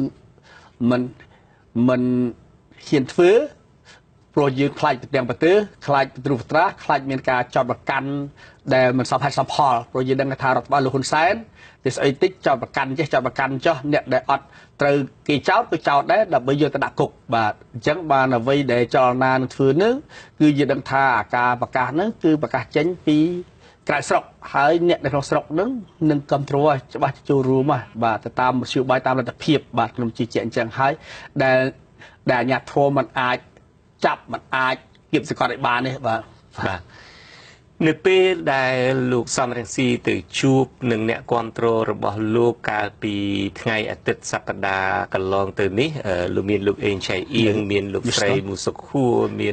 មិនហ៊ានធ្វើព្រោះយើងខ្លាចប្រទាំងប្រទើខ្លាចប្រទ្រុបត្រាខ្លាចមានការចាប់ប្រកាន់ដែលមិនសមហេតុសមផលព្រោះយើងដឹងថារដ្ឋបាលលោកហ៊ុនសែនតែស្អីតិចចាប់ប្រកាន់ចេះចាប់ប្រកាន់ចោះអ្នកដែលអត់ត្រូវគេចោទក៏ចោទដែរដើម្បីយកទៅដាក់គុកបាទអញ្ចឹងបានអ្វីដែលចលនានឹងធ្វើនឹងគឺយើងដឹងថាអាការប្រកាសហ្នឹងគឺប្រកាសចេញពីក្រៅស្រុកហើយអ្នកនៅក្នុងស្រុកហ្នឹងនឹងគ្រប់គ្រងច្បាស់ចូលរួមបាទទៅតាមមធ្យោបាយតាមលទ្ធភាពបាទខ្ញុំជឿជាក់អញ្ចឹងហើយដែលអាញាធម៌มันអាចចាប់มันអាចគៀបសកលឲ្យបានទេបាទនៅពេលដែលលោកសំរងស៊ីទៅជួបនឹងអ្នកគាំទ្ររបស់លោកកាលពីថ្ងៃអាទិត្យសប្តាហ៍កន្លងទៅនេះលោកមានលោកអេងឆៃអៀងមានលោកស្រីមូសុខួរមាន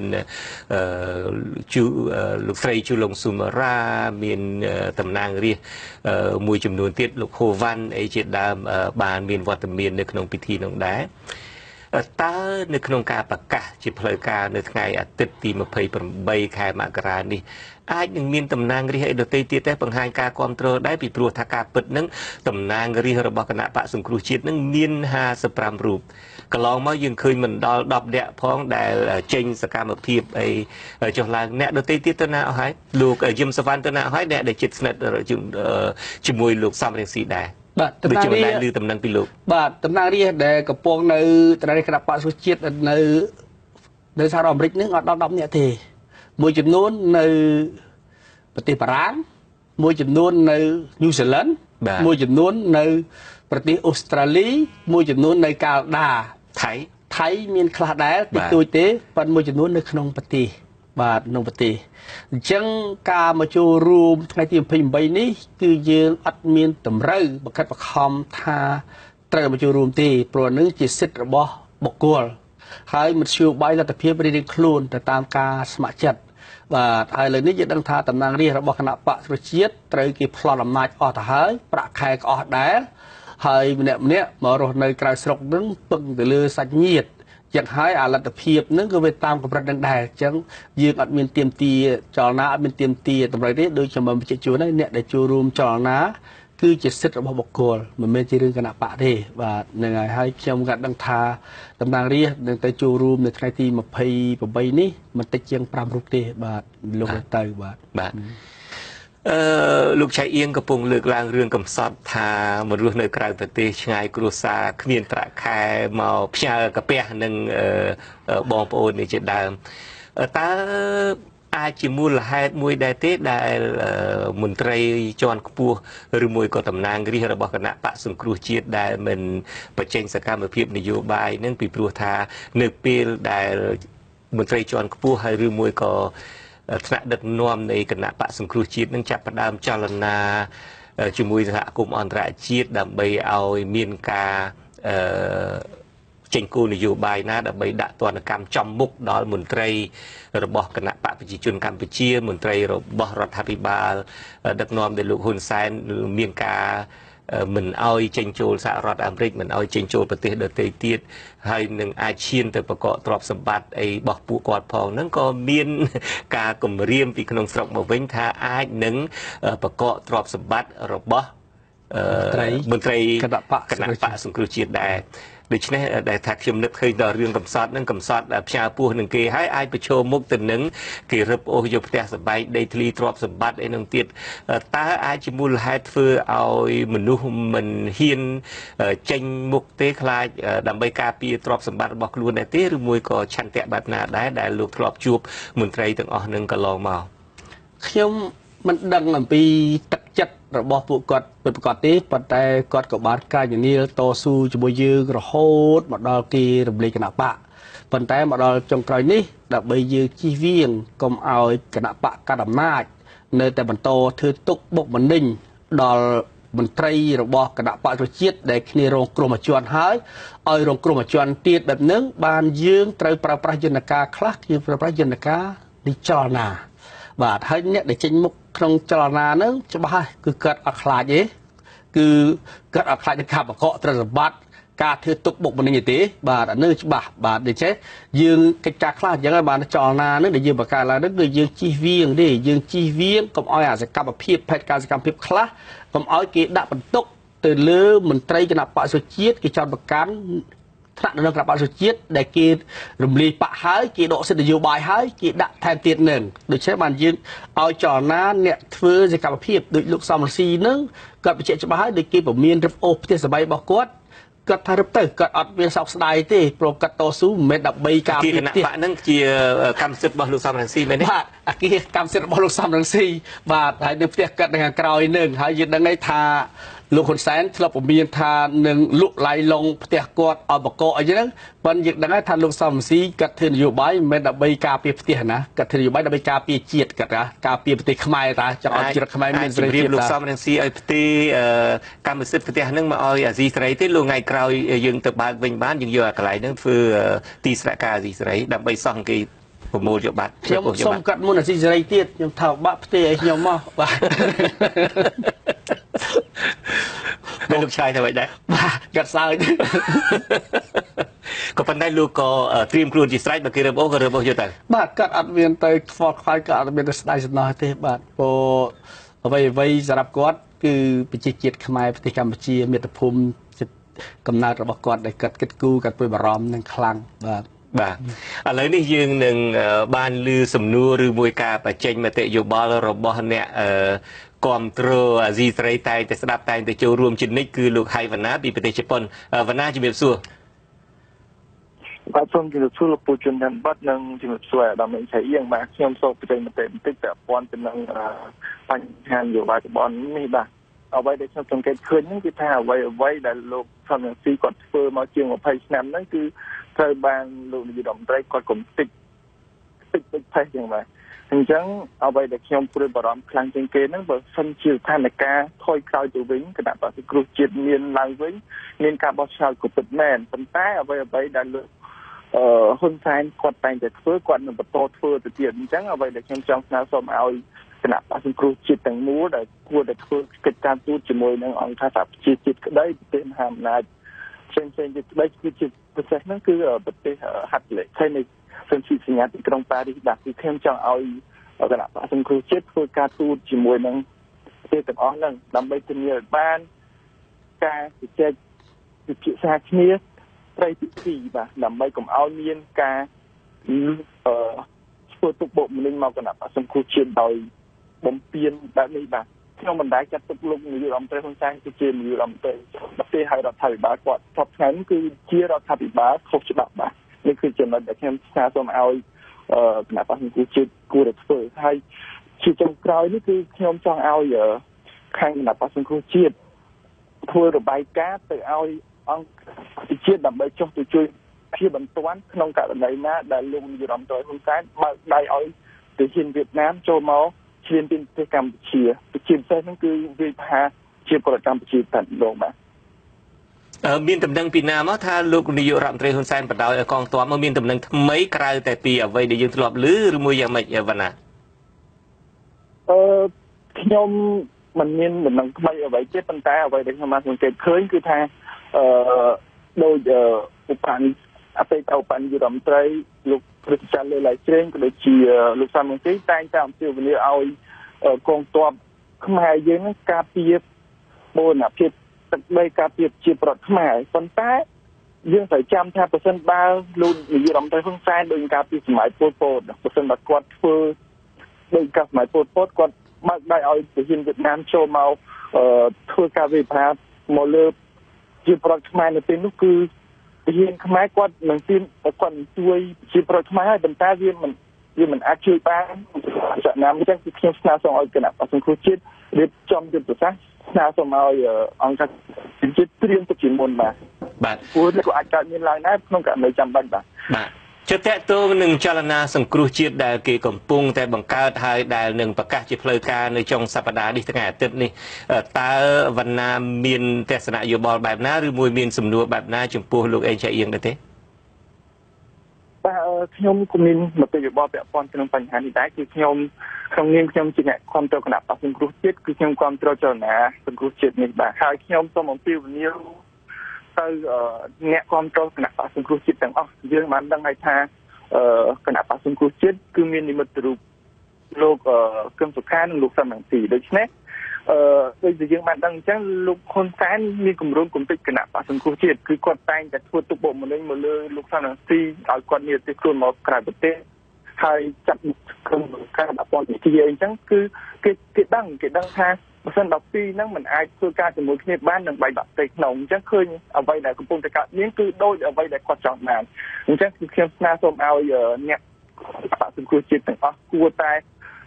លោកស្រីជូឡុងស៊ូមារ៉ាមានតំណាងរាស្ត្រមួយចំនួនទៀតលោកហូវ៉ាន់អីជាដើមបានមានវត្តមាននៅក្នុងពិធីនោះដែរតើនៅក្នុងការប្រកាសជាផ្លូវការនៅថ្ងៃអាទិត្យទី28ខែមករានេះអាចនឹងមានតំណាងរាស្ត្រអីដទៃទៀតទេបង្ហាញការគ្រប់គ្រងដែរពីព្រោះថាការពិតនឹងតំណាងរាស្ត្ររបស់គណៈបកសង្គ្រោះជាតិនឹងមាន55រូបកន្លងមកយើងឃើញមិនដល់10នាក់ផងដែលចេញសកម្មភាពអីចុះឡើងអ្នកដទៃទៀតទៅណាអស់ហើយលោកយឹមសវណ្ណទៅណាអស់ហើយអ្នកដែលជិតស្និទ្ធជាមួយលោកសំរងស៊ីដែរបាទតំណាងរាស្ត្រឮតំណែងពីលោកបាទតំណាងរាស្ត្រដែលកំពុងនៅត្រង់គណៈបកសង្គ្រោះជាតិនៅសហរដ្ឋអាមេរិកនឹងអត់ដល់10នាក់ទេមួយចំនួននៅប្រទេសបារាំងមួយចំនួននៅញូហ្សេឡង់មួយចំនួននៅប្រទេសអូស្ត្រាលីមួយចំនួននៅកាណាដាថៃមានខ្លះដែរតិចតួចទេប៉ុន្តែមួយចំនួននៅក្នុងប្រទេសបាទក្នុងប្រទេសអញ្ចឹងការមកចូលរួមថ្ងៃទី28នេះគឺយើងអត់មានតម្រូវបង្ខិតបង្ខំថាត្រូវមកចូលរួមទេព្រោះនឹងជាសិទ្ធិរបស់បុគ្គលហើយមធ្យោបាយលទ្ធភាពរៀងៗខ្លួនទៅតាមការស្ម័គ្រចិត្តបាទហើយលើនេះយើងដឹងថាតំណាងរាស្ត្ររបស់គណៈបកប្រជាជាតិត្រូវគេប្លន់អំណាចអស់ទៅហើយប្រាក់ខែក៏អស់ដែរហើយម្នាក់មករស់នៅក្រៅស្រុកនឹងពឹងទៅលើសាច់ញាតិចឹងហើយអាលទ្ធភាពនឹងក៏វាតាមកម្រិតនឹងដែរអញ្ចឹងយើងអត់មានទៀមទាចលនាអត់មានទៀមទាតម្រូវទេដូចខ្ញុំបញ្ជាក់ជូនហើយអ្នកដែលចូលរួមចលនាគឺជាសិទ្ធិរបស់បុគ្គលមិនមែនជារឿងគណៈបកទេបាទហ្នឹងហើយខ្ញុំក៏ដឹងថាតំណាងរាស្ត្រនឹងទៅចូលរួមនៅថ្ងៃទី28នេះមិនតិចជាង5រូបទេបាទលោកទៅបាទលោកឆៃអៀងកំពុងលើកឡើងរឿងកំសត់ថាមករស់នៅក្រៅប្រទេសឆ្ងាយគ្រួសារគ្មានប្រាក់ខែមកផ្ញើកាពះនឹងបងប្អូននេះជាដើមតើអាចជាមូលហេតុមួយដែរទេដែលមន្ត្រីជាន់ខ្ពស់ឬមួយក៏តំណាងរាស្ត្ររបស់គណៈបកសង្គ្រោះជាតិដែលមិនបញ្ចេញសកម្មភាពនយោបាយនឹងពីព្រោះថានៅពេលដែលមន្ត្រីជាន់ខ្ពស់ហើយឬមួយក៏ថ្នាក់ដឹកនាំនៃគណៈបកសង្គ្រោះជាតិនឹងចាប់ផ្ដើមចលនាជាមួយសហគមន៍អន្តរជាតិដើម្បីឲ្យមានការចេញគោលនយោបាយណាដើម្បីដាក់ទណ្ឌកម្មចំមុខដល់មន្ត្រីរបស់គណៈបកប្រជាជនកម្ពុជាមន្ត្រីរបស់រដ្ឋាភិបាលដឹកនាំដោយលោកហ៊ុនសែនមានការមិនអោយចេញចូលសហរដ្ឋអាមេរិកមិនអោយចេញចូលប្រទេសដទៃទៀតហើយនឹងអាចឈានទៅបកកទ្រព្យសម្បត្តិអីរបស់ពួកគាត់ផងហ្នឹងក៏មានការគម្រាមពីក្នុងស្រុកមកវិញថាអាចនឹងបកកទ្រព្យសម្បត្តិរបស់មន្ត្រីគណៈបកសង្គ្រោះជាតិដែរដូច្នេះដែលថាខ្ញុំនឹកឃើញដល់រឿងកំសត់នឹងកំសត់ផ្ញើពោះនឹងគេហើយអាចប្រឈមមុខទៅនឹងគេរឹបអូសយកផ្ទះសម្បែងដីធ្លីទ្រព្យសម្បត្តិអីនឹងទៀតតើអាចជាមូលហេតុធ្វើឲ្យមនុស្សមិនហ៊ានចេញមុខទេខ្លាចដើម្បីការពារទ្រព្យសម្បត្តិរបស់ខ្លួនដែរទេឬមួយក៏ឆន្ទៈបែបណាដែរដែលលោកធ្លាប់ជួបមន្ត្រីទាំងអស់នឹងកន្លងមកខ្ញុំមិនដឹងអំពីទឹកចិត្តរបស់ពួកគាត់ពិតប្រាកដទេប៉ុន្តែគាត់ក៏បានការជំនាញតស៊ូជាមួយយើងរហូតមកដល់គេរំលែកគណៈបកប៉ុន្តែមកដល់ចុងក្រោយនេះដើម្បីយើងជិះវៀងកុំឲ្យគណៈបកកាត់អំណាចនៅតែបន្តធ្វើទុកបុកម្នេញដល់មន្ត្រីរបស់គណៈបកប្រជាជាតិដែលគ្នារងគ្រោះមួយជាន់ហើយឲ្យរងគ្រោះមួយជាន់ទៀតបែបហ្នឹងបានយើងត្រូវប្រើប្រាស់យន្តការខ្លះគឺប្រើប្រាស់យន្តការនិចលនាបាទហើយអ្នកដែលចេញមុខក្នុងចលនាហ្នឹងច្បាស់ហើយគឺគាត់អត់ខ្លាចទេគឺគាត់អត់ខ្លាចនឹងកាប់បកកត្រសម្បត្តិការធ្វើទុកបុកម្នេញទេបាទអានេះច្បាស់បាទដូច្នេះយើងកិច្ចការខ្លះអញ្ចឹងហើយបានចលនាហ្នឹងដែលយើងបង្កើតឡើងហ្នឹងគឺយើងជិះវៀងទេយើងជិះវៀងកុំឲ្យអាសកម្មភាពផែនការសកម្មភាពខ្លះកុំឲ្យគេដាក់បន្ទុកទៅលើមន្ត្រីគណៈបក្សសុជាតិគេចោទប្រកាន់ថ្នាក់នៅក្នុងគណៈបក្សសុជាតិដែលគេរំលាយបកហើយគេដកសិទ្ធិនយោបាយហើយគេដាក់ថែមទៀតនឹងដូច្នេះបានយើងឲ្យចលនាអ្នកធ្វើសកម្មភាពដូចលោកសំរងស៊ីនឹងគាត់បញ្ជាក់ច្បាស់ហើយដូចគេពមៀនរឹបអូសផ្ទះសម្បែងរបស់គាត់គាត់ថារឹបទៅគាត់អត់មានសោកស្ដាយទេព្រោះគាត់តស៊ូមិនមែនដើម្បីការពារផ្ទះហ្នឹងជាកម្មសិទ្ធិរបស់លោកសំរងស៊ីមែនទេបាទអាគារកម្មសិទ្ធិរបស់លោកសំរងស៊ីបាទហើយនៅផ្ទះគាត់នៅខាងក្រោយនឹងហើយយើងដឹងថាលោកហ៊ុនសែនធ្លាប់ពមៀនថានឹងលក់ឡៃឡុងផ្ទះគាត់ឲ្យបកកអីចឹងប៉ុន្តែយើងដឹងថាលោកសំរងស៊ីគាត់ធ្វើនយោបាយមិនមែនដើម្បីការពារផ្ទះណាគាត់ធ្វើនយោបាយដើម្បីការពារជាតិគាត់ណាការពារប្រទេសខ្មែរតាចង់ឲ្យជាតិខ្មែរមានសេរីភាពលោកសំរងស៊ីឲ្យផ្ទះកម្មសិទ្ធិផ្ទះហ្នឹងមកឲ្យអាស៊ីសេរីទេលោកថ្ងៃក្រោយយើងទៅបើកវិញបានយើងយកអាកន្លែងហ្នឹងធ្វើទីស្នាក់ការអាស៊ីសេរីដើម្បីសង់គេប្រមូលយកបាត់ខ្ញុំសូមកាត់មុនអាស៊ីសេរីទៀតខ្ញុំថាបាក់ផ្ទះឲ្យខ្ញុំមកបាទលោកឆ្លើយទៅវិញដែរបាទកាត់សើចក៏ប៉ុន្តែលោកក៏ត្រៀមខ្លួនជាស្រេចបើគេរើបអូសក៏រើបអូសយកទៅបាទគាត់អត់មានទៅខ្វល់ខ្វាយក៏អត់មានទៅស្ដាយសំណោះទេបាទព្រោះអ្វីសម្រាប់គាត់គឺប្រជាជាតិខ្មែរប្រទេសកម្ពុជាមាតុភូមិកំណើតរបស់គាត់ដែលគាត់គិតគូរគាត់ព្រួយបារម្ភនឹងខ្លាំងបាទបាទឥឡូវនេះយើងនឹងបានឮសំណួរឬមួយការបញ្ចេញមតិយោបល់របស់អ្នកគាំទ្រអាស៊ីសេរីតែងតែស្ដាប់តែងតែចូលរួមជានិច្ចគឺលោកហៃវណ្ណាពីប្រទេសជប៉ុនវណ្ណាជំរាបសួរបាទសូមជម្រាបសួរលោកពូជុនដានបាត់និងជំរាបសួរអាដាមអេងឆៃអៀងបាទខ្ញុំសូមបញ្ចេញមតិបន្តិចពាក់ព័ន្ធទៅនឹងបញ្ហានយោបាយរបស់នេះបាទអ្វីដែលខ្ញុំសង្កេតឃើញហ្នឹងគឺថាអ្វីដែលលោកសំរងស៊ីគាត់ធ្វើមកជាង20ឆ្នាំហ្នឹងគឺត្រូវបានលោកនាយរដ្ឋមន្ត្រីគាត់កុំតិចផេះចឹងបាទអញ្ចឹងអ្វីដែលខ្ញុំព្រួយបារម្ភខ្លាំងជាងគេហ្នឹងបើសិនជាស្ថានភាពថយក្រោយទៅវិញគណៈបក្សគ្រោះជាតិមានឡើងវិញមានការបោះឆ្នោតក៏ពិតមែនប៉ុន្តែអ្វីដែលលោកហ៊ុនសែនគាត់តែងតែធ្វើគាត់នឹងបន្តធ្វើទៅទៀតអញ្ចឹងអ្វីដែលខ្ញុំចង់ស្នើសុំឲ្យគណៈបក្សសង្គ្រោះជាតិទាំងមូលដែលគួរតែធ្វើកិច្ចការទូតជាមួយនឹងអង្គការសហប្រជាជាតិក្តីប្រទេសមហាអំណាចផ្សេងទៀតក្តីគឺជាប្រទេសហ្នឹងគឺប្រទេសហត្ថលេខីនៃសន្ធិសញ្ញាទីក្រុងប៉ារីសបាទគឺខ្ញុំចង់ឲ្យគណៈបក្សសង្គ្រោះជាតិធ្វើការទូតជាមួយនឹងប្រទេសទាំងអស់ហ្នឹងដើម្បីធានាឲ្យបានការជជែកពិភាក្សាគ្នាត្រីទី2បាទដើម្បីកុំឲ្យមានការធ្វើទុកបុកម្នេញមកគណៈបក្សសង្គ្រោះជាតិដោយបំពេញបែបនេះបាទខ្ញុំមិនដែលចាត់ទុកលោកនាយករដ្ឋមន្ត្រីហ៊ុនសែនគឺជានាយករដ្ឋមន្ត្រីប្រទេសហើយរដ្ឋាភិបាលគាត់ថប់ថ្ងៃនេះគឺជារដ្ឋាភិបាលខុសច្បាប់បាទនេះគឺចំណុចដែលខ្ញុំស្នើសុំឲ្យគណៈបក្សសង្គ្រោះជាតិគួរតែធ្វើហើយជាចុងក្រោយនេះគឺខ្ញុំចង់ឲ្យខាងគណៈបក្សសង្គ្រោះជាតិធ្វើរបាយការណ៍ទៅឲ្យអង្គជាតិដើម្បីចុះទៅជួយជាបន្ទាន់ក្នុងករណីណាដែលលោកនាយរដ្ឋមន្ត្រីហ៊ុនសែនបើកដៃឲ្យទៅហ៊ានវៀតណាមចូលមកឈ្លានពានប្រទេសកម្ពុជាជាពិសេសហ្នឹងគឺវាថាជាប្រទេសកម្ពុជាតែម្ដងបាទមានតំណែងពីណាមកថាលោកនាយករដ្ឋមន្ត្រីហ៊ុនសែនបដ ாய் ឲ្យកងទ័ពមកមានតំណែងថ្មីក្រៅតែពីអ្វីដែលយើងធ្លាប់ឮឬមួយយ៉ាងម៉េចវណ្ណាខ្ញុំមិនមានតំណែងថ្មីអ្វីទេប៉ុន្តែអ្វីដែលខ្ញុំបានសង្កេតឃើញគឺថាដោយឧបនាយកអតីតឧបនាយករដ្ឋមន្ត្រីលោកព្រឹទ្ធចាន់លើឡៃជ្រេងក៏ដូចជាលោកសំរងស៊ីតែងតែអំពាវនាវឲ្យកងទ័ពខ្មែរយើងការពារបូរណភាពទឹកដីការពារជាប្រវត្តិខ្មែរប៉ុន្តែយើងត្រូវចាំថាប្រសិនបើលោកនាយករដ្ឋមន្ត្រីហ៊ុនសែនដោយការពារសម័យពលពតប្រសិនបើគាត់ធ្វើដោយការសម័យពលពតគាត់បើកដៃឲ្យប្រធានវៀតណាមចូលមកធ្វើការវិភាគមកលើជាប្រវត្តិខ្មែរនៅពេលនោះគឺហ៊ានខ្មែរគាត់នឹងទាមគាត់ជួយជាប្រវត្តិខ្មែរហើយប៉ុន្តែវាមិនអាចជួយបានចំណាំអញ្ចឹងគឺខ្ញុំស្នើសុំឲ្យគណៈបក្សសង្គ្រោះជាតិរៀបចំយុទ្ធសាស្ត្រស្នើសុំឲ្យអង្គការជាតិត្រៀមទុកជាមុនបាទព្រោះក៏អាចកើតមានឡើងដែរក្នុងករណីចាំបាច់បាទជឿតកតងនឹងចលនាសង្គ្រោះជាតិដែលគេកំពុងតែបង្កើតហើយដែលនឹងប្រកាសជាផ្លូវការនៅចុងសប្តាហ៍នេះថ្ងៃអាទិត្យនេះតើវណ្ណាមានទស្សនៈយោបល់បែបណាឬមួយមានសំណួរបែបណាចំពោះលោកអេងឆៃអៀងដែរទេបាទខ្ញុំក៏មានមតិយោបល់ពាក់ព័ន្ធនឹងបញ្ហានេះដែរគឺខ្ញុំក្នុងនាមខ្ញុំជាអ្នកគ្រប់គ្រងគណៈបក្សសង្គ្រោះជាតិគឺខ្ញុំគ្រប់គ្រងចលនាសង្គ្រោះជាតិនេះបាទហើយខ្ញុំសូមអំពាវនាវទៅអ្នកគ្រប់គ្រងគណៈបក្សសង្គ្រោះជាតិទាំងអស់យើងបានដឹងហើយថាគណៈបក្សសង្គ្រោះជាតិគឺមាននិមិត្តរូបលោកកឹមសុខានិងលោកសំរងស៊ីដូច្នេះដូចជាយើងបានដឹងអញ្ចឹងលោកហ៊ុនសែនមានគម្រោងគំនិតគណៈបក្សសង្គ្រោះជាតិគឺគាត់តែងតែធ្វើទុកបុកម្នេញមកលើលោកសំរងស៊ីឲ្យគាត់មានទេខ្លួនមកក្រៅប្រទេសហើយចាត់ក្រុមការអពលវិទ្យាអញ្ចឹងគឺគេដឹងថាបើសិនដល់ពីហ្នឹងมันអាចធ្វើការជាមួយគ្នាបាននឹងបែកបាក់ផ្ទៃក្នុងអញ្ចឹងឃើញអ្វីដែលកំពុងតែកើតមានគឺដូចអ្វីដែលគាត់ចង់បានអញ្ចឹងគឺខ្ញុំស្នើសូមឲ្យអ្នកបក្សសង្គ្រោះជាតិទាំងអស់គួរតែ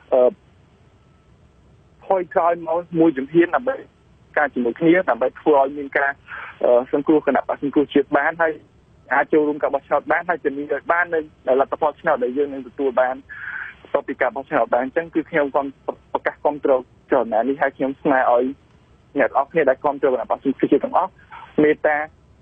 ថយក្រោយមកមួយជំហានដើម្បីការជាមួយគ្នាដើម្បីធ្វើឲ្យមានការសង្គ្រោះគណៈបក្សសង្គ្រោះជាតិបានហើយអាចចូលរួមការបោះឆ្នោតបានហើយជំនាញឲ្យបាននៅលទ្ធផលឆ្នោតដែលយើងនឹងទទួលបានតទៅពីការបោះឆ្នោតបានអញ្ចឹងគឺខ្ញុំក៏ប្រកាសគ្រប់គ្រងចលនានេះហើយខ្ញុំស្នើឲ្យអ្នកទាំងអស់គ្នាដែលគ្រប់គ្រងគណៈបក្សសង្គ្រោះជាតិទាំងអស់មេត្តា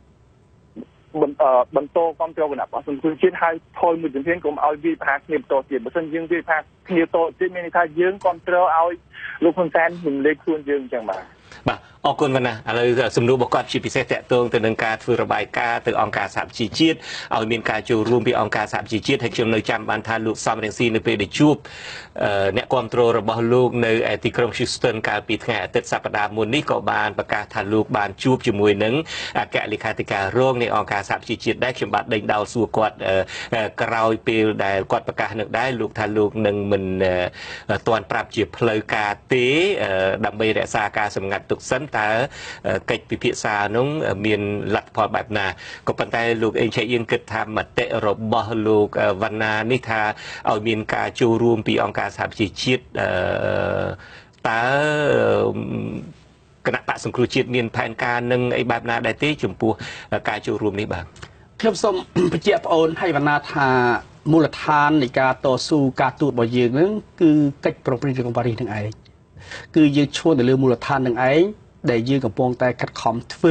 បន្តគ្រប់គ្រងគណៈបក្សសង្គ្រោះជាតិហើយថយមួយជំហានកុំឲ្យវាប្រហារគ្នាបន្តទៀតបើមិនយើងវាប្រហារគ្នាតទៀតមានន័យថាយើងគ្រប់គ្រងឲ្យលោកហ៊ុនសែនរំលែកខ្លួនយើងអញ្ចឹងបាទអរគុណណាស់ឥឡូវសំណួររបស់គាត់ជាពិសេសតកតងទៅនឹងការធ្វើរបាយការណ៍ទៅអង្គការសហប្រជាជាតិឲ្យមានការចូលរួមពីអង្គការសហប្រជាជាតិហើយខ្ញុំនៅចាំបានថាលោកសំរងស៊ីនៅពេលដែលជួបអ្នកគ្រប់គ្រងរបស់លោកនៅទីក្រុង Houston កាលពីថ្ងៃអាទិត្យសប្តាហ៍មុននេះក៏បានប្រកាសថាលោកបានជួបជាមួយនឹងអគ្គលេខាធិការរងនៃអង្គការសហប្រជាជាតិដែរខ្ញុំបាទដេញដោលសួរគាត់ក្រោយពេលដែលគាត់ប្រកាសនឹងដែរលោកថាលោកនឹងមិនទាន់ប្រាប់ជាផ្លូវការទេដើម្បីរក្សាការសម្ងាត់ទុកសិនតើកិច្ចពិភាក្សានោះមានលទ្ធផលបែបណាក៏ប៉ុន្តែលោកអេងឆៃអៀងគិតថាមតិរបស់លោកវណ្ណានេះថាឲ្យមានការចូលរួមពីអង្គការសហប្រជាជាតិតើគណៈបក្សសង្គ្រោះជាតិមានផែនការនឹងអីបែបណាដែរទេចំពោះការចូលរួមនេះបាទខ្ញុំសូមបញ្ជាក់បងអូនឲ្យវណ្ណាថាមូលដ្ឋាននៃការតស៊ូការទូតរបស់យើងនឹងគឺកិច្ចប្រឹងប្រែងរបស់ប៉ារីសនឹងឯងគឺយើងឈ្មោះទៅលើមូលដ្ឋាននឹងឯងដែលយើងកំពុងតែខិតខំធ្វើ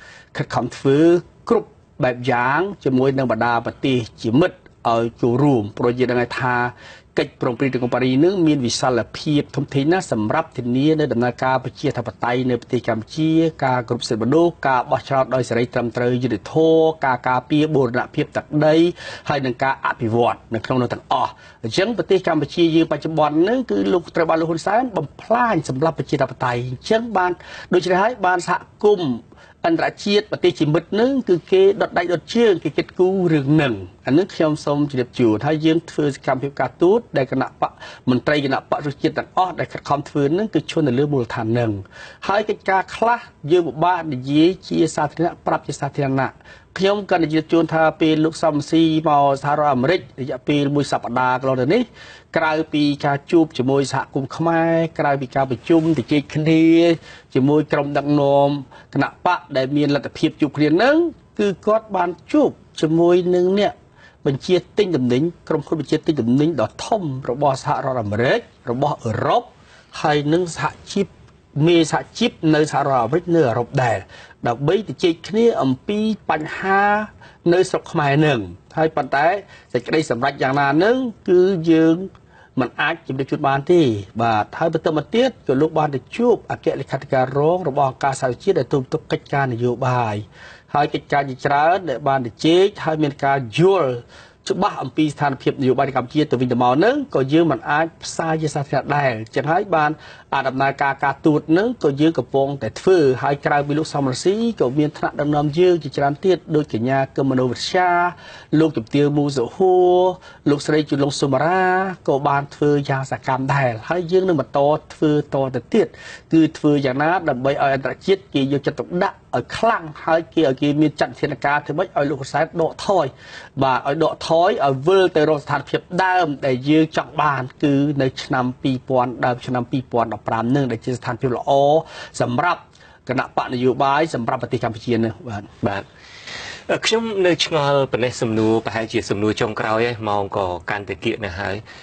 គ្រប់បែបយ៉ាងជាមួយនឹងបណ្ដាប្រទេសជាមិត្តឲ្យចូលរួមព្រោះយើងដឹងថាកិច្ចប្រឹងប្រែងរបស់ប៉ារីសនឹងមានវិសាលភាពធំធេងណាស់សម្រាប់ធានានៅដំណើរការប្រជាធិបតេយ្យនៅប្រទេសកម្ពុជាការគ្រប់សិទ្ធិមនុស្សការបោះឆ្នោតដោយសេរីត្រឹមត្រូវយុត្តិធម៌ការការពារបូរណភាពទឹកដីហើយនឹងការអភិវឌ្ឍនៅក្នុងនោះទាំងអស់អញ្ចឹងប្រទេសកម្ពុជាយើងបច្ចុប្បន្នហ្នឹងគឺលោកត្រូវបានលោកហ៊ុនសែនបំផ្លាញសម្រាប់ប្រជាធិបតេយ្យអញ្ចឹងបានដូច្នេះហើយបានសហគមន៍អន្តរជាតិប្រទេសជាមិត្តនឹងគឺគេដុតដៃដុតជើងគេគិតគូររឿងនឹងអានេះខ្ញុំសូមជម្រាបជូនថាយើងធ្វើសកម្មភាពការទូតដែលគណៈបកមន្ត្រីគណៈបកប្រជាជាតិទាំងអស់ដែលខិតខំធ្វើនឹងគឺឈលនៅលើមូលដ្ឋាននឹងហើយកិច្ចការខ្លះយើងពិបាកនិយាយជាសាធារណៈប្រាប់ជាសាធារណៈខ្ញុំក៏និយាយជូនថាពេលលោកសំស៊ីមកសហរដ្ឋអាមេរិករយៈពេលមួយសប្តាហ៍កន្លងទៅនេះក្រៅពីការជួបជាមួយសហគមន៍ខ្មែរក្រៅពីការប្រជុំជជែកគ្នាជាមួយក្រុមដឹកនាំគណៈបកដែលមានលទ្ធភាពជួបគ្នានឹងគឺគាត់បានជួបជាមួយនឹងអ្នកបញ្ជាទិញតំណែងក្រុមហ៊ុនបញ្ជាទិញតំណែងដ៏ធំរបស់សហរដ្ឋអាមេរិករបស់អឺរ៉ុបហើយនឹងសហជីពមេសហជីពនៅសហរដ្ឋអាមេរិកនៅអឺរ៉ុបដែរដើម្បីជជែកគ្នាអំពីបញ្ហានៅស្រុកខ្មែរនឹងហើយប៉ុន្តែសេចក្តីសម្រេចយ៉ាងណានឹងគឺយើងมันអាចជំរាបជូនបានទេបាទហើយបន្តមកទៀតក៏លោកបានទៅជួបអគ្គលេខាធិការរងរបស់អង្គការសហជីវជាតិដែលទូទុកកិច្ចការនយោបាយហើយកិច្ចការជាច្រើនដែលបានទៅជែកហើយមានការយល់ច្បាស់អំពីស្ថានភាពនយោបាយនៅកម្ពុជាទៅវិញទៅមកនឹងក៏យើងមិនអាចផ្សាយជាសាធារណៈដែរចឹងហើយបានដំណើរការទូតនឹងក៏យើងកំពុងតែធ្វើហើយក្រៅពីលោកសំរងស៊ីក៏មានថ្នាក់ដឹកនាំយើងជាច្រើនទៀតដោយកញ្ញាកឹមមនោវិជ្ជាលោកជំទាវមូសុហួរលោកស្រីជុលងសុមារាក៏បានធ្វើយ៉ាងសកម្មដែរហើយយើងនឹងបន្តធ្វើតទៅទៀតគឺធ្វើយ៉ាងណាដើម្បីឲ្យអន្តរជាតិគេយកចិត្តទុកដាក់ឲ្យខ្លាំងហើយគេមានចាត់វិធានការធ្វើម៉េចឲ្យលោកហ៊ុនសែនដកថយបាទឲ្យដកថយឲ្យវិលទៅរកស្ថានភាពដើមដែលយើងចង់បានគឺនៅឆ្នាំ2000ដើមឆ្នាំ2015នឹងដែលជាស្ថានភាពល្អសម្រាប់គណៈបកនយោបាយសម្រាប់ប្រទេសកម្ពុជានេះបាទខ្ញុំនៅឆ្ងល់ប៉ុណ្ណេះសំណួរប្រហែលជាសំណួរចុងក្រោយឯងម៉ោងក៏កាន់តែគៀកណាស់ហើយ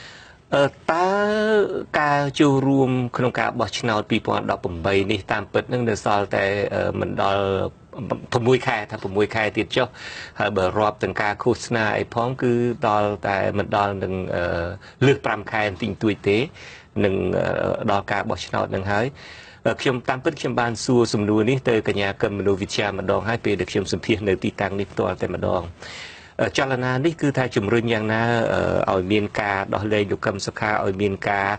តើការចូលរួមក្នុងការបោះឆ្នោត2018នេះតាមពិតនឹងនៅសល់តែមិនដល់6 ខែថា6 ខែទៀតចុះហើយបើរាប់ទាំងការឃោសនាអីផងគឺដល់តែមិនដល់នឹងលើស5 ខែបន្តិចតួចទេនឹងដល់ការបោះឆ្នោតនឹងហើយខ្ញុំតាមពិតខ្ញុំបានសួរសំណួរនេះទៅកញ្ញាកឹមមនុស្សវិទ្យាម្ដងហើយពេលដែលខ្ញុំសម្ភាសនៅទីតាំងនេះផ្ទាល់តែម្ដងចលនានេះគឺថាជំរុញយ៉ាងណាឲ្យមានការដោះលែងលោកកឹមសុខាឲ្យមានការ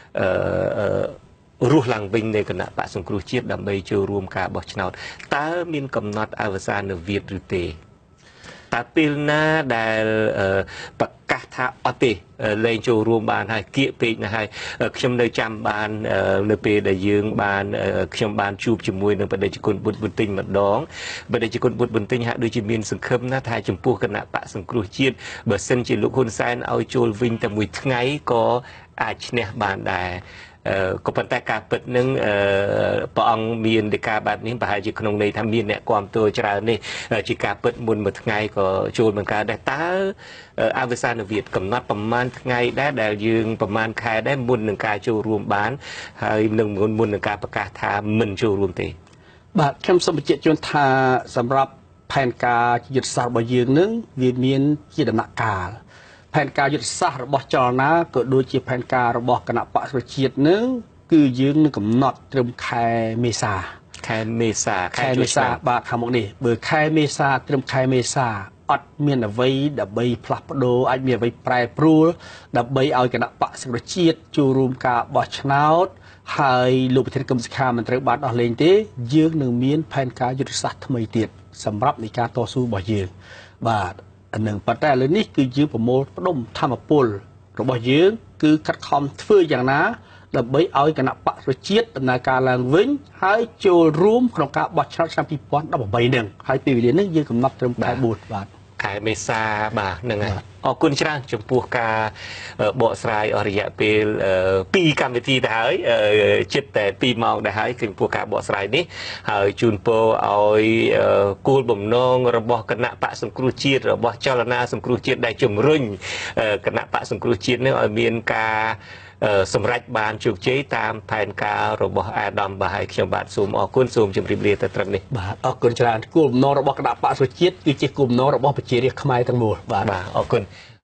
រស់ឡើងវិញនៃគណៈបកសង្គ្រោះជាតិដើម្បីចូលរួមការបោះឆ្នោតតើមានកំណត់អវសានវិទ្យឬទេតើពេលណាដែលប្រកាសថាអត់ទេលែងចូលរួមបានហើយគៀកពេកណាស់ហើយខ្ញុំនៅចាំបាននៅពេលដែលយើងបានខ្ញុំបានជួបជាមួយនឹងបដិជគុណបុត្របន្ទិញម្ដងបដិជគុណបុត្របន្ទិញហាក់ដូចជាមានសង្ឃឹមណាស់ថាចំពោះគណៈបកសង្គ្រោះជាតិបើសិនជាលោកហ៊ុនសែនឲ្យចូលវិញតែមួយថ្ងៃក៏អាចឈ្នះបានដែរក៏ប៉ុន្តែការពិតនឹងព្រះអង្គមានដីកាបែបនេះប្រហែលជាក្នុងន័យថាមានអ្នកគ្រប់គ្រងច្រើននេះជាការពិតមុនមួយថ្ងៃក៏ចូលមិនកើតដែរតើអវសានវិទ្យកំណត់ប្រមាណថ្ងៃដែរដែលយើងប្រមាណខែដែរមុននឹងការចូលរួមបានហើយនឹងមុននឹងការប្រកាសថាមិនចូលរួមទេបាទខ្ញុំសូមបញ្ជាក់ជូនថាសម្រាប់ផែនការយុទ្ធសាស្ត្ររបស់យើងនឹងវាមានជាដំណាក់កាលផែនការយុទ្ធសាស្ត្ររបស់ចលនាក៏ដូចជាផែនការរបស់គណៈបក្សប្រជាជាតិនឹងគឺយើងនឹងកំណត់ត្រឹមខែមេសាខែមេសាបាទខាងមុខនេះបើខែមេសាត្រឹមខែមេសាអត់មានអ្វីដើម្បីផ្លាស់ប្ដូរអាចមានអ្វីប្រែប្រួលដើម្បីឲ្យគណៈបក្សប្រជាជាតិចូលរួមការបោះឆ្នោតហើយលោកប្រធានគឹមសុខាមិនត្រូវបានដោះលែងទេយើងនឹងមានផែនការយុទ្ធសាស្ត្រថ្មីទៀតសម្រាប់នៃការតស៊ូរបស់យើងបាទនឹងប៉ុន្តែឥឡូវនេះគឺយើងប្រមូលផ្ដុំធម្មពលរបស់យើងគឺខិតខំធ្វើយ៉ាងណាដើម្បីឲ្យគណៈបក្សប្រជាជាតិដំណើរការឡើងវិញហើយចូលរួមក្នុងការបោះឆ្នោតឆ្នាំ2018នឹងហើយពេលវេលានេះយើងកំណត់ត្រឹមខែ4បាទខែមេសាបាទហ្នឹងហើយអរគុណច្រើនចំពោះការបកស្រាយអស់រយៈពេល2កម្មវិធីទៅហើយជិតតែ2ម៉ោងដែរហើយចំពោះការបកស្រាយនេះហើយជូនពរឲ្យគោលបំណងរបស់គណៈបកសង្គ្រោះជាតិរបស់ចលនាសង្គ្រោះជាតិដែលជំរុញគណៈបកសង្គ្រោះជាតិនេះឲ្យមានការសម្រេចបានជោគជ័យតាមផែនការរបស់អាដាមបាទហើយខ្ញុំបាទសូមអរគុណសូមជម្រាបលាទៅត្រឹមនេះបាទអរគុណច្រើនគោលបំណងរបស់គណៈបកប្រជាជាតិគឺជាគោលបំណងរបស់ប្រជារាស្ត្រខ្មែរទាំងមូលបាទអរគុណ